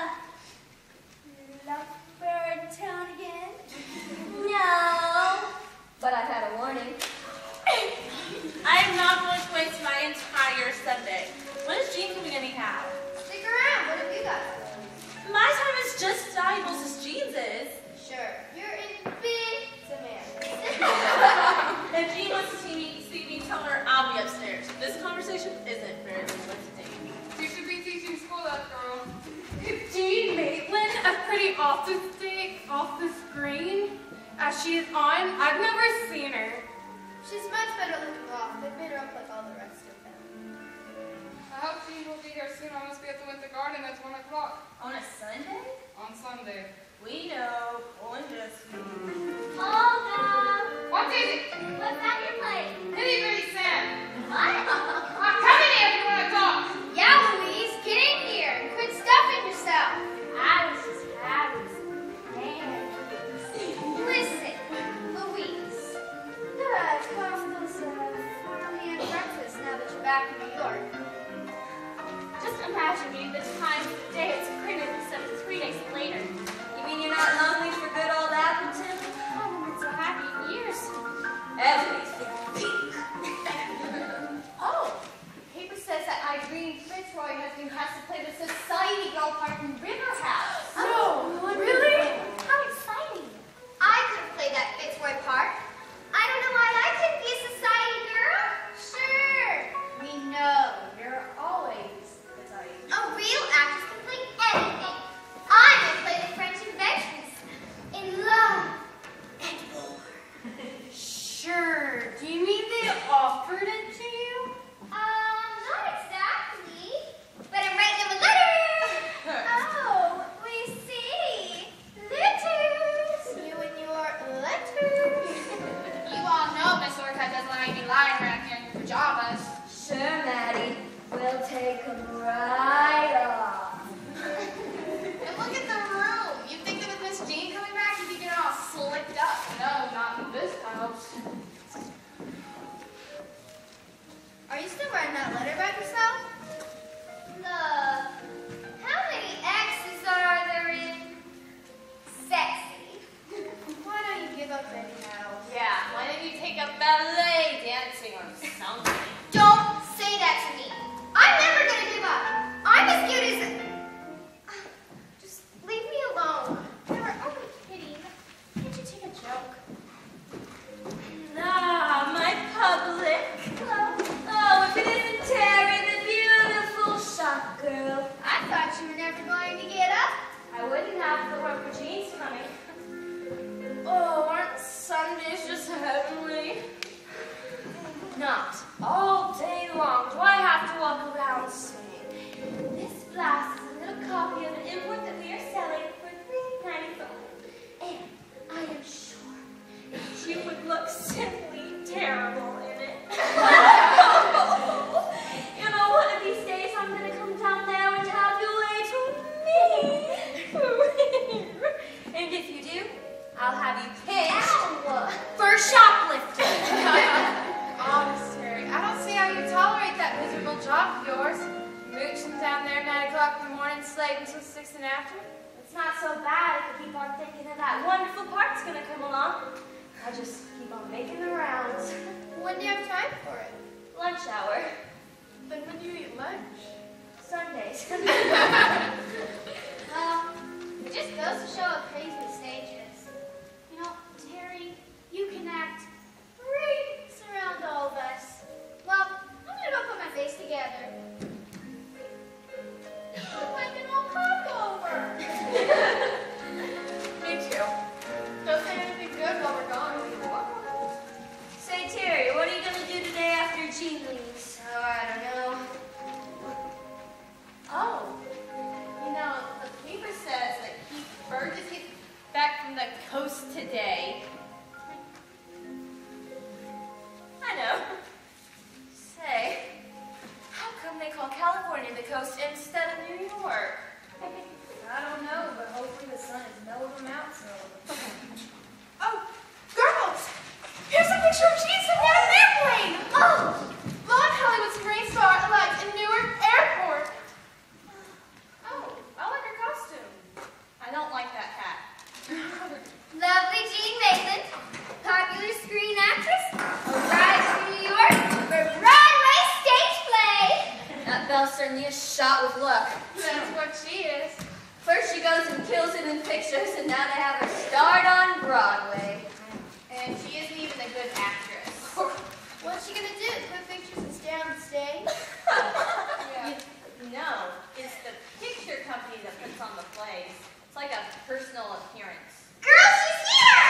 Lumber in town again? No, but I've had a warning. I am not going to waste my entire Sunday. When is Jean coming anyhow? Stick around. What have you got? My time is just as valuable as Jean's is. Sure, you're in big demand. If Jean wants to see me, tell her I'll be upstairs. This conversation isn't very entertaining. You should be teaching school after all. Is Jean Maitland a pretty off the screen as she is on? I've never seen her. She's much better looking off. They've made her up like all the rest of them. I hope Jean will be here soon. I must be at the Winter Garden at 1 o'clock. On a Sunday? On Sunday. We know. Pulling this. Olga! What is it? What's that you're playing? Itty Bitty Sam. What? Come in here if you want to talk. Yeah, Louise, get in here and quit stuffing yourself. I was just having some pancakes. Listen, Louise. Come this farming and breakfast now that you're back in New York. Just imagine me the time of the day it's printed instead of 3 days later. You mean you're not lonely for good old Appleton? Oh, it's a happy years. Everything's pink. Oh, the paper says that Irene Fitzroy has been cast to play the society girl part in River House. Oh, really? How exciting. I could have played that Fitzroy part. I don't know why I couldn't be a society girl. Sure, we know you're always society. A real actress can play anything. I'm going to play the French inventions. down there 9 o'clock in the morning, slaving until 6 in the afternoon? It's not so bad if you keep on thinking of that wonderful part's gonna come along. I just keep on making the rounds. When do you have time for it? Lunch hour. Then when do you eat lunch? Sundays. Well, it just goes to show how crazy the stage is. You know, Terry, you can act right around all of us. Well, I'm gonna go put my face together. I'm like an old cock-over. Me too. Don't say anything good while we're gone. Say, Terry, what are you gonna do today after Jean leaves? Oh, I don't know. Oh, you know, the paper says that Keith Burgess gets back from the coast today. I know. Say, how come they call California the coast instead of New York? I don't know, but hopefully the sun has mellowed them out some. Oh, girls! Here's a picture of Jean sitting on an airplane! Oh! Lon Hollywood's green star alight in Newark Airport. Oh, I like her costume. I don't like that hat. Lovely Jean Maitland, popular screen actress, arrives from New York for Broadway stage play. That bell certainly is shot with luck. That's what she is. First she goes and kills it in pictures, and now they have her starred on Broadway. And she isn't even a good actress. What's she gonna do? Put pictures and stay on the stage? No, it's the picture company that puts on the plays. It's like a personal appearance. Girl, she's here!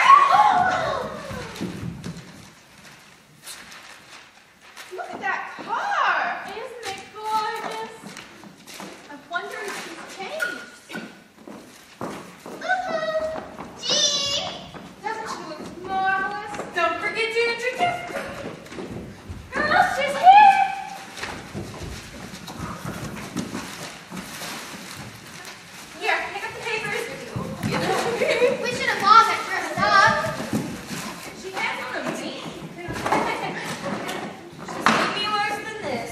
Look at that car! Isn't it gorgeous? I wonder if she's changed. Jean! Doesn't she look marvelous? Don't forget to introduce her. Girl, she's here! Here, pick up the papers. We should have bought it first up. She has on a jean. She's made me worse than this.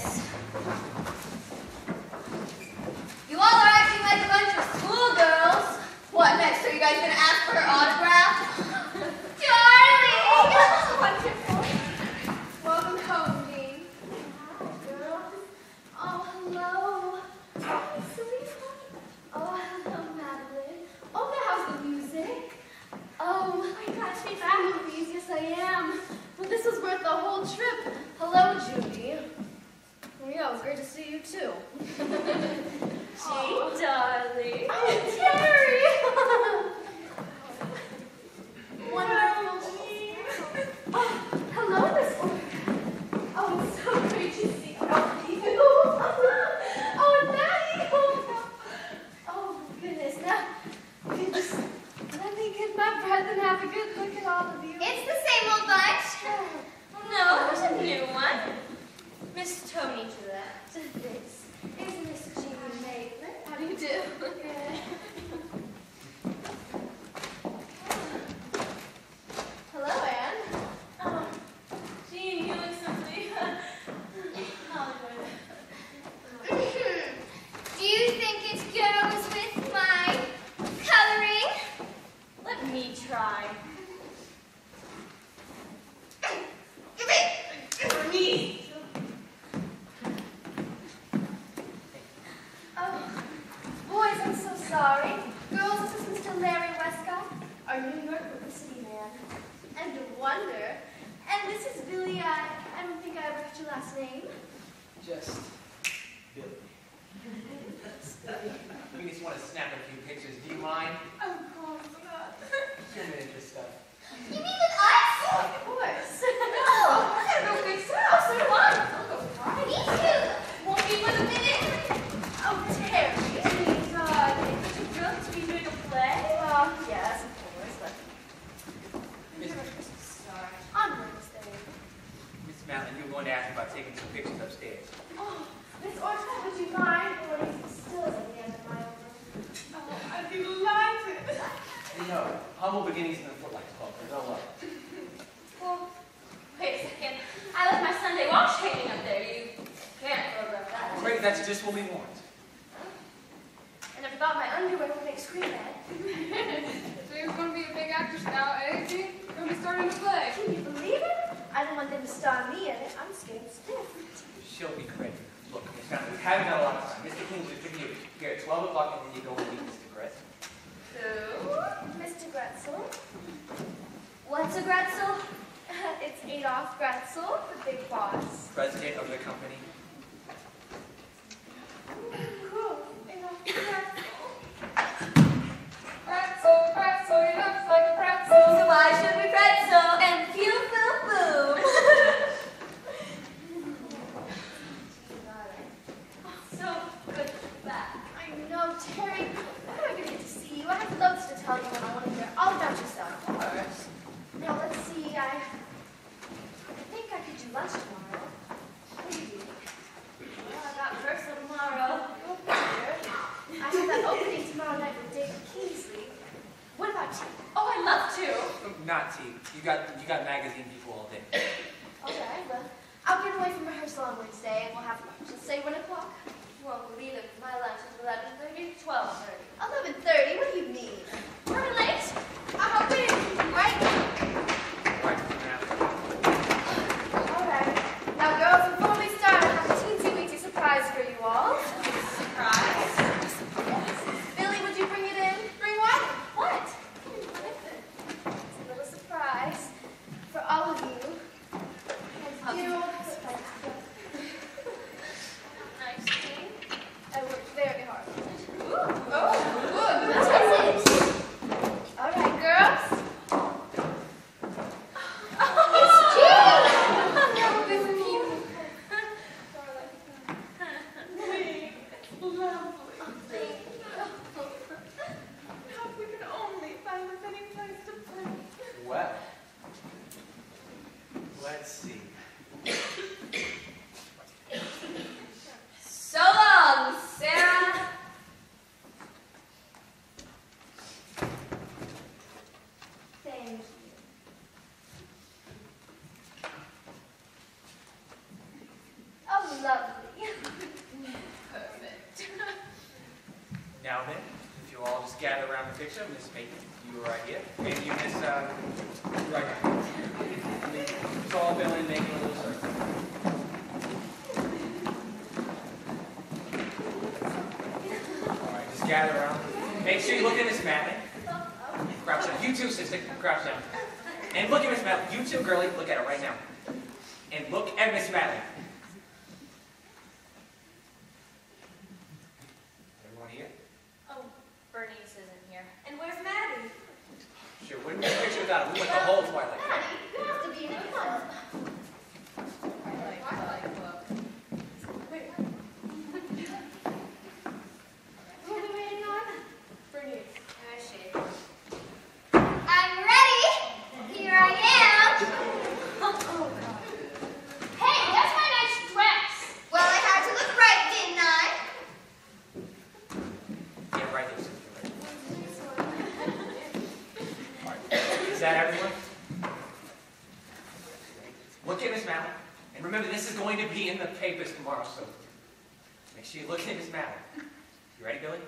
You all are acting like a bunch of schoolgirls. What next? Are you guys gonna ask for her autograph? Darling! Wonderful. Welcome home, Jean. Hi, girls. Oh, hello. Oh, sweetheart. Oh, hello, Madeline. Oh, now how's the music? Oh, I got to be back, Louise. Yes, I am. Well, this was worth the whole trip. Hello, Judy. Well, yeah, it was great to see you, too. Jean, darling. Oh, Terry! Wonderful, Jean. Oh, hello, Miss Orca. Oh, it's so great to see you. Oh, and Maddie. Oh, goodness. Now, you just let me get my breath and have a good look at all of you. It's the same old bunch. No, there's a new one. Miss Tony to that. This is Miss Jean Maitland. How do you do? Good. Hello, Anne. Oh, Jean, you look simply. Oh, Do you think it goes with my coloring? let me try. For me. Oh, boys, I'm so sorry. Girls, this is Mr. Larry Westcott, our New York publicity man. And Wonder. And this is Billy. I don't think I ever got your last name. Just Billy. We just want to snap a few pictures. Do you mind? Of course not. Your miniature stuff. You mean with us? Of course. Oh, I don't think so. So do I. me too. Won't be but a minute. Oh, Terry. Please, darling. Would you love to be doing a play? Yes, of course. But sorry. On Wednesday. Miss Madeline, you were going to ask me about taking some pictures upstairs. Oh, Miss Orchard, would you mind? Boys, still at the end of my own. Oh, I'd be delighted. You know, humble beginnings in the Footlights Club. There's no love. Well, wait a second. I left my Sunday watch hanging up there. You can't photograph that. Great, that's just what we want. underwear would make scream at. So you're going to be a big actress now, eh, Jean? You're going to be starting to play. Can you believe it? I don't want them to star me in it. I'm scared stiff. She'll be great. Look, Miss Fountain, we haven't got a lot of time. Mr. Kingsley's giving you here at 12 o'clock, and then you go and meet Mr. Gretz. Who? Mr. Gretzel. What's a Gretzel? It's Adolf Gretzel, the big boss. President of the company. Cool. Adolf Gretzel. Pretzel, he looks like a pretzel. So why should we pretzel and pew boom boom? So good to be back. I know, Terry. When am I going to get to see you? I have loads to tell you when I want to hear all about yourself. Of course. Now, let's see. I think I could do lunch tomorrow. What do you do? Well, I got rehearsal tomorrow. I have that opening tomorrow night with David Kingsley. What about tea? Oh, I'd love to. Not tea. You got magazine people all day. Okay, well, I'll get away from rehearsal on Wednesday and we'll have lunch. Let's say 1 o'clock. You won't believe it. My lunch is 11:30 to 12:30. 11:30? What do you mean? Are we late? I'll be right. Right now. All right. Now, girls, before we start, I have a teensy-weensy surprise for you all. Surprise. Billy, would you bring it in? Bring what? What? It's a little surprise for all of you. And you. Nice thing. I worked very hard. Ooh. Oh, good. That's it. All right, girls. It's Jean. Never been with you. If we can only find us any place to play. Well, let's see. So long, Sarah. Thank you. Oh, lovely. Perfect. Now then, if you all just gather around the picture, Miss Peyton, you were right here, and you Miss right here. Tall Billy making a little circle. All right, just gather around. Make sure you look at Miss Madeline. Crouch down. You too, sister. Crouch down. And look at Miss Madeline. You too, girlie. Look at her right now. And look at Miss Madeline. Everyone here? Oh, Bernice isn't here. And where's Maddie? Sure, wouldn't be a picture without her. We went the whole Twilight Club. You have to be in the club. Who are we waiting on? Bernice. There she is. I'm ready. Here I am. Oh, God. Hey, that's my nice dress. Well, I had to look right, didn't I? Yeah, right there, sister. All right. Is that everyone? Look at Miss Madeline. And remember, this is going to be in the papers tomorrow, so make sure you look at Miss Madeline. You ready, Billy?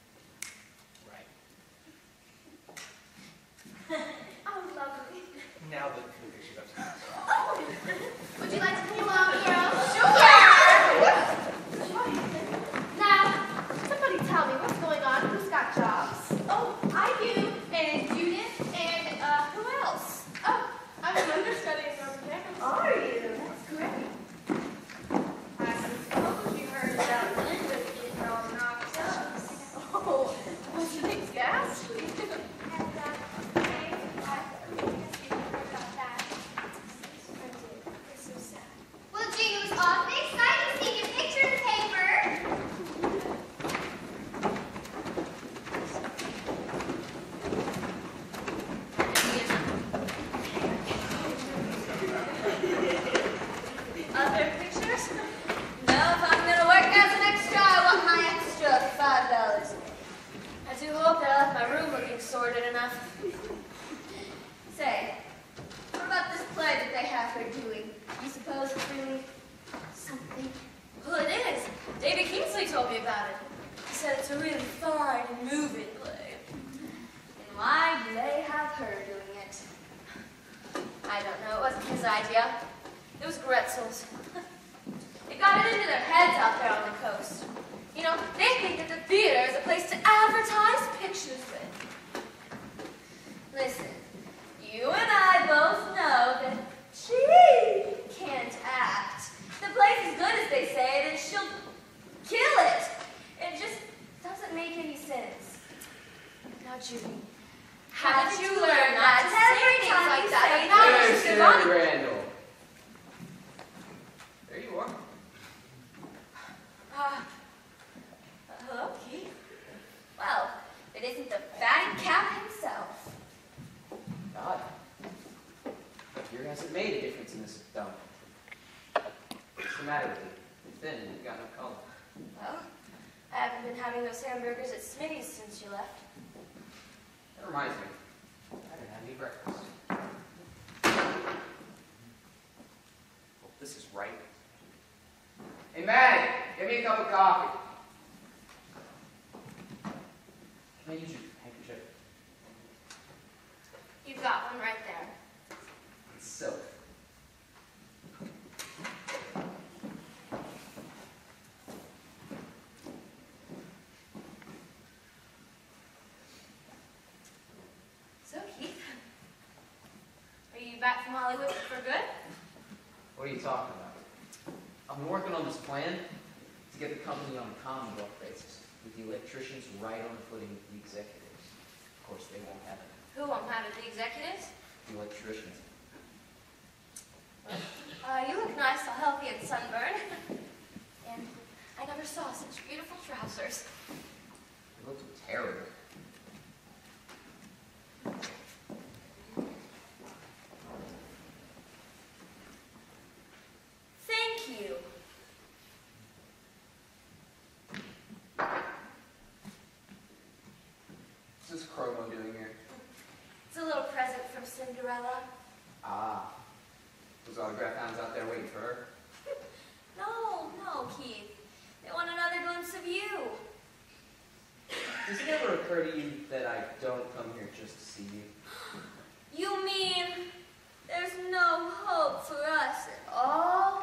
Right. Oh, lovely. Now the picture's upside down. Oh, would you like to come along, girls? Sure. Now, somebody tell me what's going on. Who's got jobs? Oh, I do. And Judith. And who else? Oh, I'm an understudy over there. Are you? That's great. I suppose you heard about Linda getting all knocked up. Oh, wasn't it ghastly? Well, Jean, it was awfully exciting seeing your picture in the paper. Other pictures? No, if I'm gonna work as an extra, I want my extra $5. I do hope that I left my room looking sorted enough. Say, what about this play that they have her doing? You suppose it's really something? Well, it is. David Kingsley told me about it. He said it's a really fine and moving play. And why do they have her doing it? I don't know. It wasn't his idea. It was Gretzel's. They got it into their heads out there on the coast. You know, they think that the theater is a place to advertise pictures with. Listen, you and I both know that she can't act. The place is good as they say, then she'll kill it. It just doesn't make any sense. Now, Judy, haven't you learned not to say things like that? There's Mr. Randall. There you are. Hello, Keith. Well, it isn't the fatty cat himself. God. Beer hasn't made a difference in this dump. What's the matter with you? You're thin and you've got no color. Well, I haven't been having those hamburgers at Smitty's since you left. That reminds me. I didn't have any breakfast. Hope this is right. Hey, Maddie, give me a cup of coffee. Can I use your handkerchief? You've got one right there. It's silk. So, Keith, are you back from Hollywood for good? What are you talking about? I've been working on this plan to get the company on a Commonwealth basis, with the electricians right on the footing with the executives. Of course, they won't have it. Who won't have it? The executives? The electricians. You look nice, all healthy and sunburned. And I never saw such beautiful trousers. They look terrible. Thank you. What's this Chromo doing here? It's a little present from Cinderella. Ah. Those autograph hounds out there waiting for her? No, Keith. They want another glimpse of you. Does it ever occur to you that I don't come here just to see you? You mean there's no hope for us at all?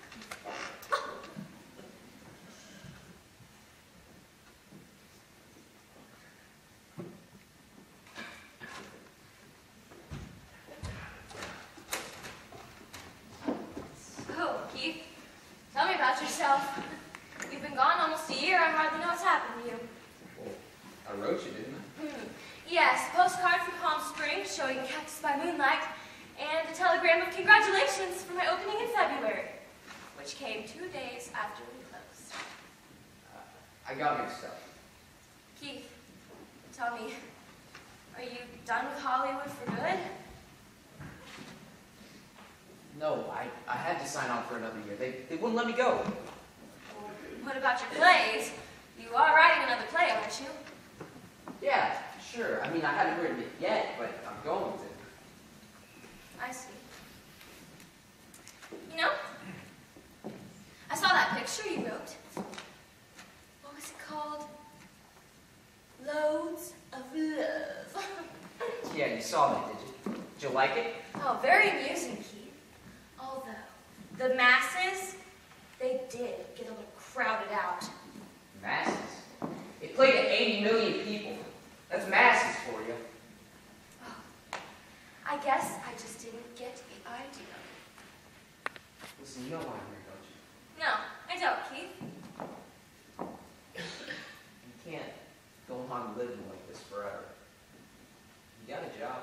So, Keith, tell me about yourself. You've been gone almost a year. I hardly know what's happened to you. Well, I wrote you, didn't I? Yes, postcard from Palm Springs showing Cactus by Moonlight, and a telegram of congratulations for my opening in February, which came 2 days after we closed. I got mixed up. Keith, tell me, are you done with Hollywood for good? No, I had to sign on for another year. They wouldn't let me go. What about your plays? You are writing another play, aren't you? Yeah, sure. I mean, I haven't written it yet, but I'm going to. I see. You know, I saw that picture you wrote. What was it called? Loads of Love. Yeah, you saw that, did you? Did you like it? Oh, very amusing, Keith. Although, the masses, they did get a little crowded out. Masses? It played to 80 million people. That's masses for you. Oh, I guess I just didn't get the idea. Listen, you know why I'm here, don't you? No, I don't, Keith. You can't go on living like this forever. You got a job?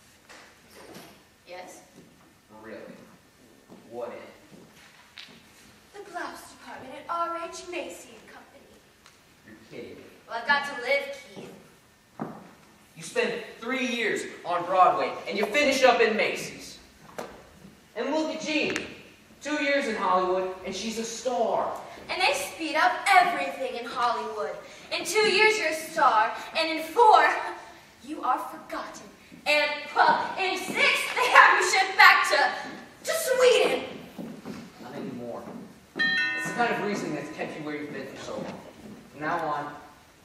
Yes? Really? What in? The blouse department at R.H. Macy & Company. You're kidding me. Well, I've got to live, Keith. You spend 3 years on Broadway, and you finish up in Macy's. And look at Jean. 2 years in Hollywood, and she's a star. And they speed up everything in Hollywood. In 2 years, you're a star. And in 4, you are forgotten. And, well, in 6, they have you shipped back to Sweden. Not anymore. That's the kind of reasoning that's kept you where you've been for so long. From now on,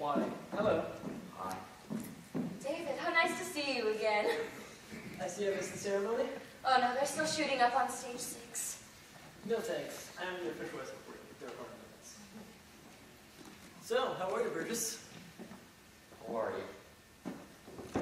Why, hello. Hi. David, how nice to see you again. I see I missed the ceremony. Oh no, they're still shooting up on stage 6. No thanks. I am the official escort for you. There are hard minutes. So, how are you, Burgess? How are you?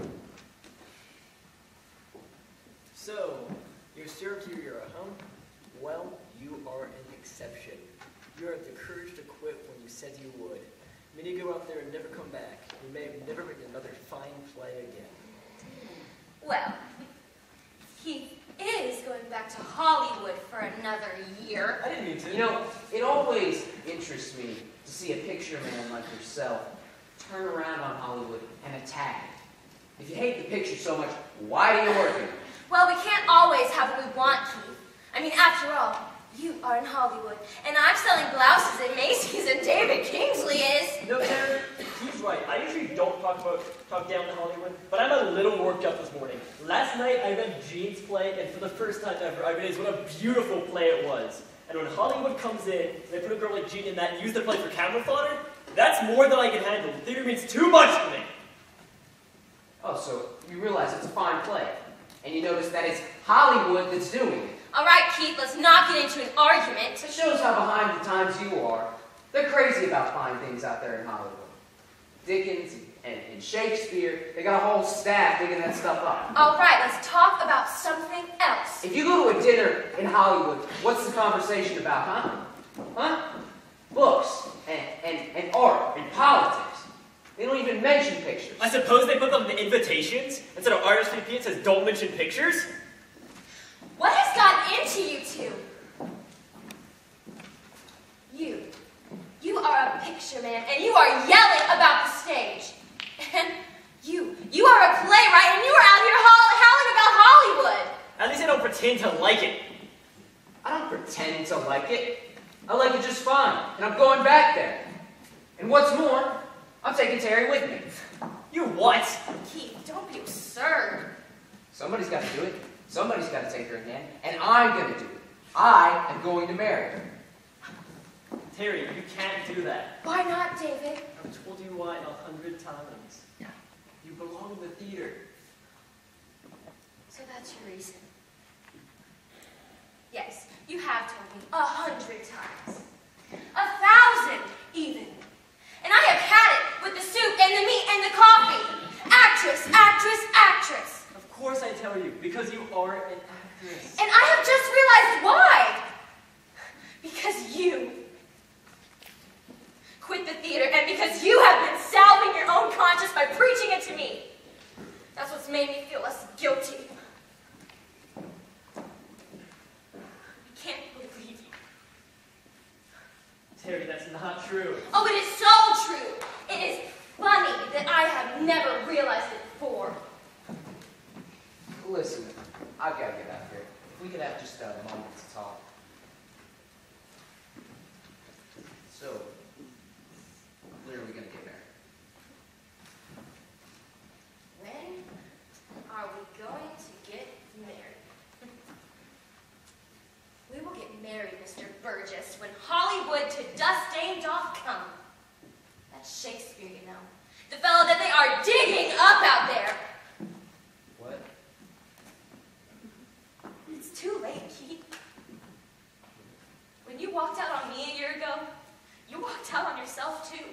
So, you're still here at home? Well, you are an exception. You had the courage to quit when you said you would. Many go out there and never come back. You may have never written another fine play again. Well, he is going back to Hollywood for another year. I didn't mean to. You know, it always interests me to see a picture man like yourself turn around on Hollywood and attack it. If you hate the picture so much, why are you working? Well, we can't always have what we want, Keith. I mean, after all, you are in Hollywood, and I'm selling blouses at Macy's, and David Kingsley is. No, Terry, he's right. I usually don't talk down to Hollywood, but I'm a little worked up this morning. Last night I read Gene's play, and for the first time ever, I realized what a beautiful play it was. And when Hollywood comes in, and they put a girl like Gene in that and use the play for camera fodder, that's more than I can handle. The theater means too much to me. Oh, so you realize it's a fine play, and you notice that it's Hollywood that's doing it. All right, Keith, let's not get into an argument. It shows how behind the times you are. They're crazy about fine things out there in Hollywood. Dickens and Shakespeare, they got a whole staff digging that stuff up. All right, let's talk about something else. If you go to a dinner in Hollywood, what's the conversation about, huh? Huh? Books and art and politics. They don't even mention pictures. I suppose they put them in the invitations instead of RSVP. It says don't mention pictures. What has gotten into you two? You are a picture man, and you are yelling about the stage. And you are a playwright, and you are out here howling about Hollywood. At least I don't pretend to like it. I don't pretend to like it. I like it just fine, and I'm going back there. And what's more, I'm taking Terry with me. You what? Keith, don't be absurd. Somebody's got to do it. Somebody's got to take her hand, and I'm going to do it. I am going to marry her. Terry, you can't do that. Why not, David? I've told you why 100 times. You belong in the theater. So that's your reason. Yes, you have told me 100 times. 1,000 even. And I have had it with the soup and the meat and the coffee. Actress, actress, actress. Of course I tell you, because you are an actress. And I have just realized why. Because you quit the theater, and because you have been salving your own conscience by preaching it to me. That's what's made me feel less guilty. I can't believe you. Terry, that's not true. Oh, it is so true. It is funny that I have never realized it before. Listen, I've got to get out here. If we could have just a moment to talk. So, when are we going to get married? When are we going to get married? We will get married, Mr. Burgess, when Hollywood-to-dust-stain.com. That's Shakespeare, you know. The fellow that they are digging up out there. What? It's too late, Keith. When you walked out on me a year ago, you walked out on yourself, too.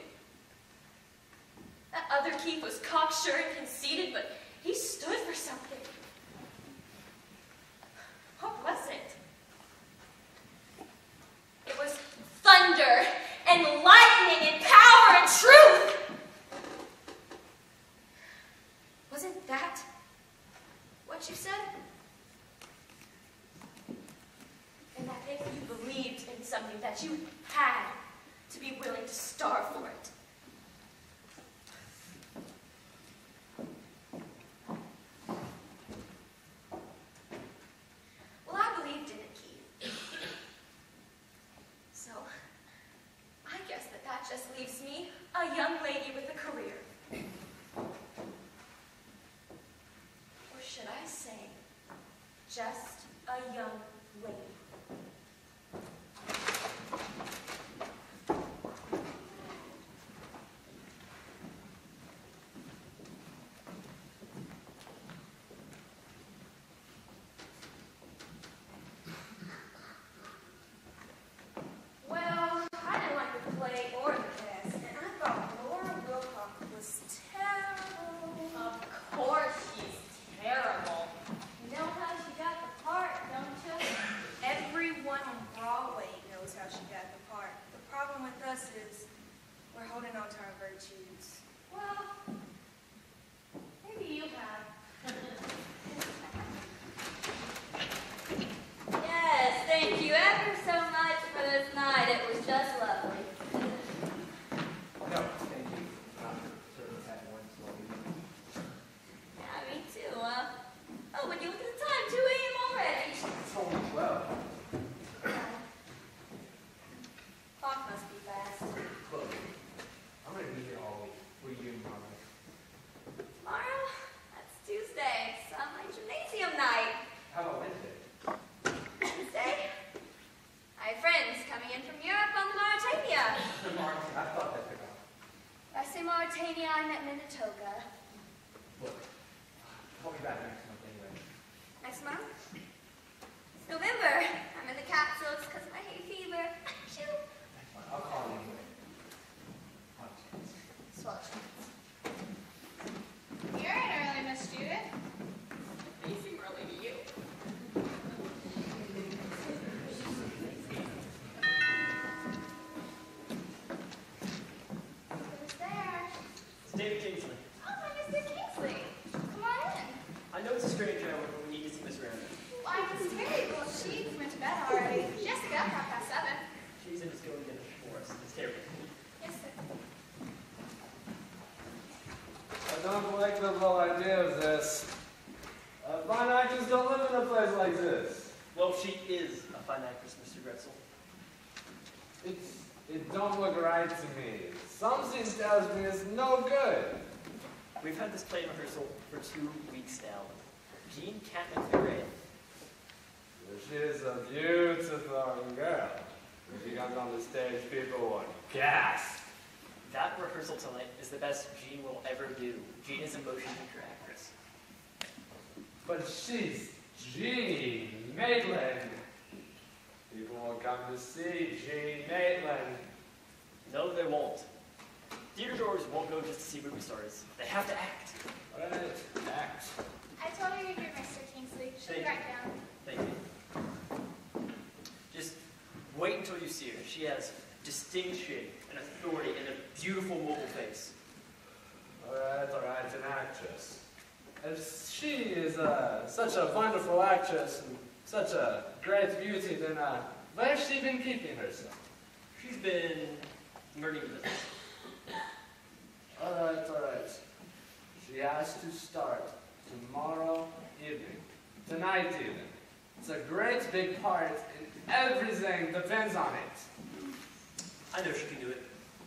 That other Keith was cocksure and conceited, but he stood for something. What was it? It was thunder and lightning and power and truth. Wasn't that what you said? And that if you believed in something, that you had to be willing to starve for it. Well, I believed in it, Keith. So, I guess that just leaves me a young lady with a career. Or should I say, just a young lady. Actually, I'm at Minnetonka. Look, I'll be back next month anyway. Next month? It's November. I'm in the capsules because of my hay fever. Shoo. I'll call you anyway. Swallow. You're in early, Miss Judith. They seem early to you. Who's there? It's David Kingsley. Oh, Mr. Kingsley. Come on in. I know it's a strange hour, but we need to see Miss Randall. Why, Miss Terry, well, she went to bed already. She has to get up 7:30. She's in school again for us. It's terrible. Yes, sir. I don't like the whole idea of this. Fine actors don't live in a place like this. Well, she is a fine actress, Mr. Gretzel. It don't look right to me. Something tells me it's no good. We've had this play in rehearsal for 2 weeks now. Jean can't make the grade. She is a beautiful girl. When she comes on the stage, people will gasp. That rehearsal tonight is the best Jean will ever do. Jean is a motion picture actress. But she's Jean Maitland. People will come to see Jean Maitland. No, they won't. Theater goers won't go just to see movie stars. They have to act. Right, act. I told her you're here, Mr. Kingsley. She'll be Thank right down. Thank you. Just wait until you see her. She has distinction and authority and a beautiful mobile face. Alright, an actress. If she is such a wonderful actress and such a great beauty, then where's she been keeping herself? She's been learning this. Alright. She has to start tomorrow evening. Tonight even. It's a great big part and everything depends on it. I know she can do it.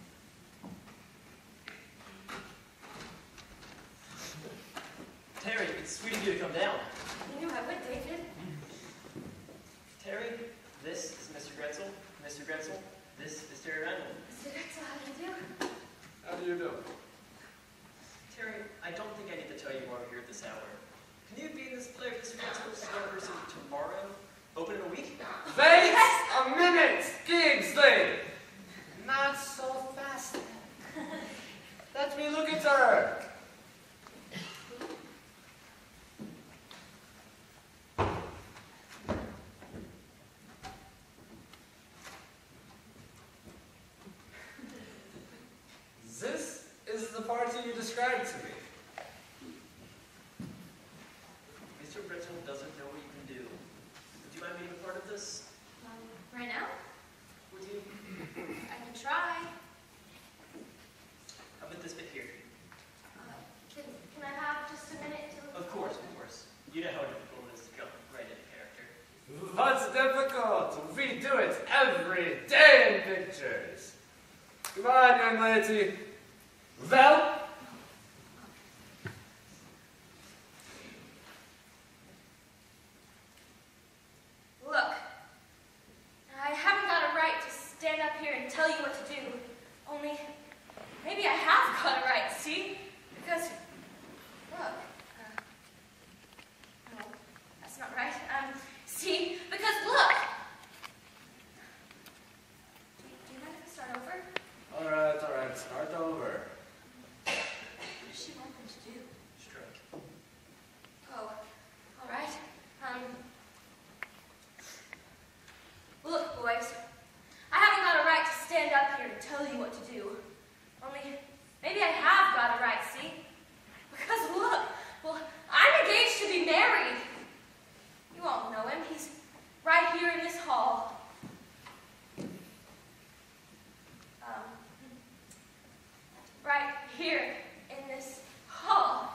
Terry, it's sweet of you to come down. You knew I would, David. Terry, this is Mr. Gretzel. Mr. Gretzel, this is Terry Randall. Mr. Gretzel, how do you do? How do you do? Terry, I don't think I need to tell you why we're here at this hour. Can you be in this play if Mr. Gretzel is start rehearsing tomorrow? Open in a week? Wait a minute, Kingsley! Not so fast. Let me look at her. This is the party you described to me. Mr. Gretzel doesn't know what you can do. Would you mind being a part of this? Right now? Would you? I can try. How about this bit here? Can I have just a minute to... Of course. You know how difficult it is to jump right into character. What's difficult? We do it every day in pictures. Come on, young lady. Well? Look, I haven't got a right to stand up here and tell you what to do. Only, maybe I have got a right, see? Because, look, no, that's not right. See, because look. Do you mind if I start over? Alright, start over. What does she want them to do? Strike. Oh, all right. Look, boys, I haven't got a right to stand up here and tell you what to do. Only, maybe I have got a right, see? Because look, well, I'm engaged to be married. You all know him. He's right here in this hall. Right here in this hall.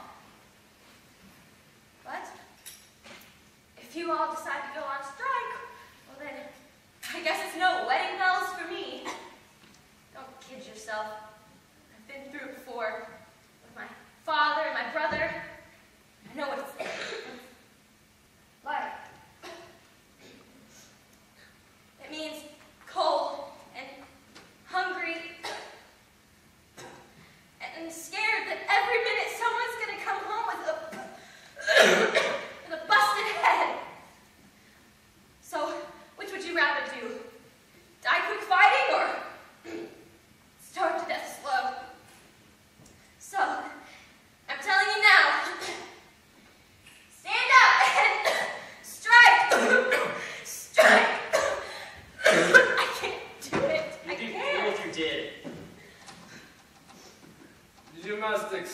But if you all decide to go on strike, well then, I guess it's no wedding bells for me. Don't kid yourself. I've been through it before with my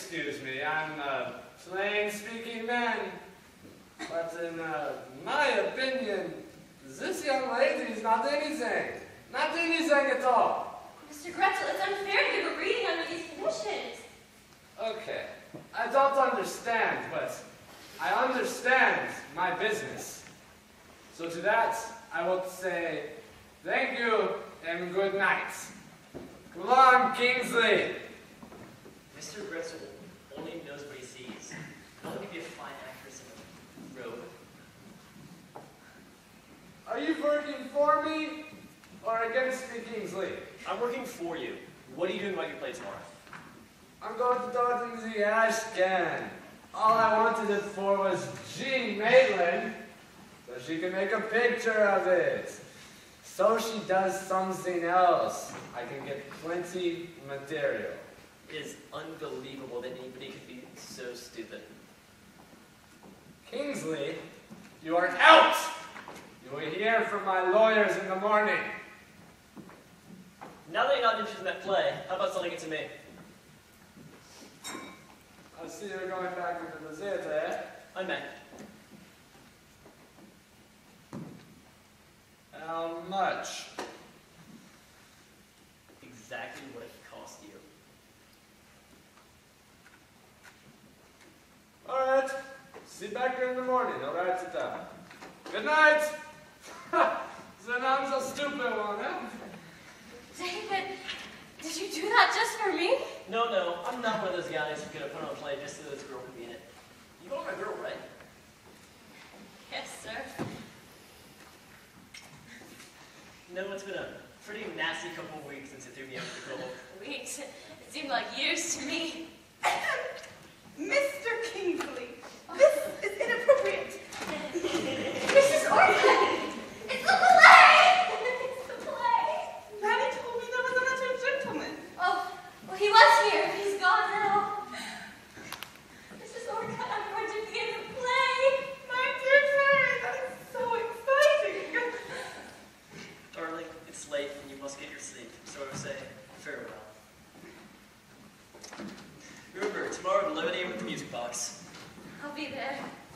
excuse me, I'm a plain-speaking man. But in my opinion, this young lady is not anything. Not anything at all. Mr. Gretzel, it's unfair to give a reading under these conditions. Okay, I don't understand, but I understand my business. So to that, I will say thank you and good night. Come on, Kingsley. Mr. Gretzel only knows what he sees. I'll give you a fine actress in a robe. Are you working for me or against me, Kingsley? I'm working for you. What are you doing while you play tomorrow? I'm going to throw it in the ash can. All I wanted it for was Jean Maitland, so she can make a picture of it. So she does something else. I can get plenty material. It is unbelievable that anybody could be so stupid. Kingsley, you are out! You will hear from my lawyers in the morning. Now that you're not interested in that play, how about selling it to me? I see you're going back into the theater, eh? I may. How much? Exactly what it cost you. All right. See you back here in the morning. I'll write it down. Good night. Then I'm the stupid one, huh? David, did you do that just for me? No, I'm not one of those guys who's gonna put on a play just so this girl can be in it. You are my girl, right? Yes, sir. No, it's been a pretty nasty couple of weeks since you threw me out of the goal. Weeks. It seemed like years to me. Mr. Kingsley, this is inappropriate. Mrs. Orcutt! It's the play! It's the play! Nanny told me there was another gentleman. Oh, well, he was here. He's gone now. Mrs. Orcutt, I'm going to be in the play. My dear Mary, that is so exciting. Darling, it's late and you must get your sleep, so I would say farewell. Remember, tomorrow at 11 a.m. at the music box. I'll be there.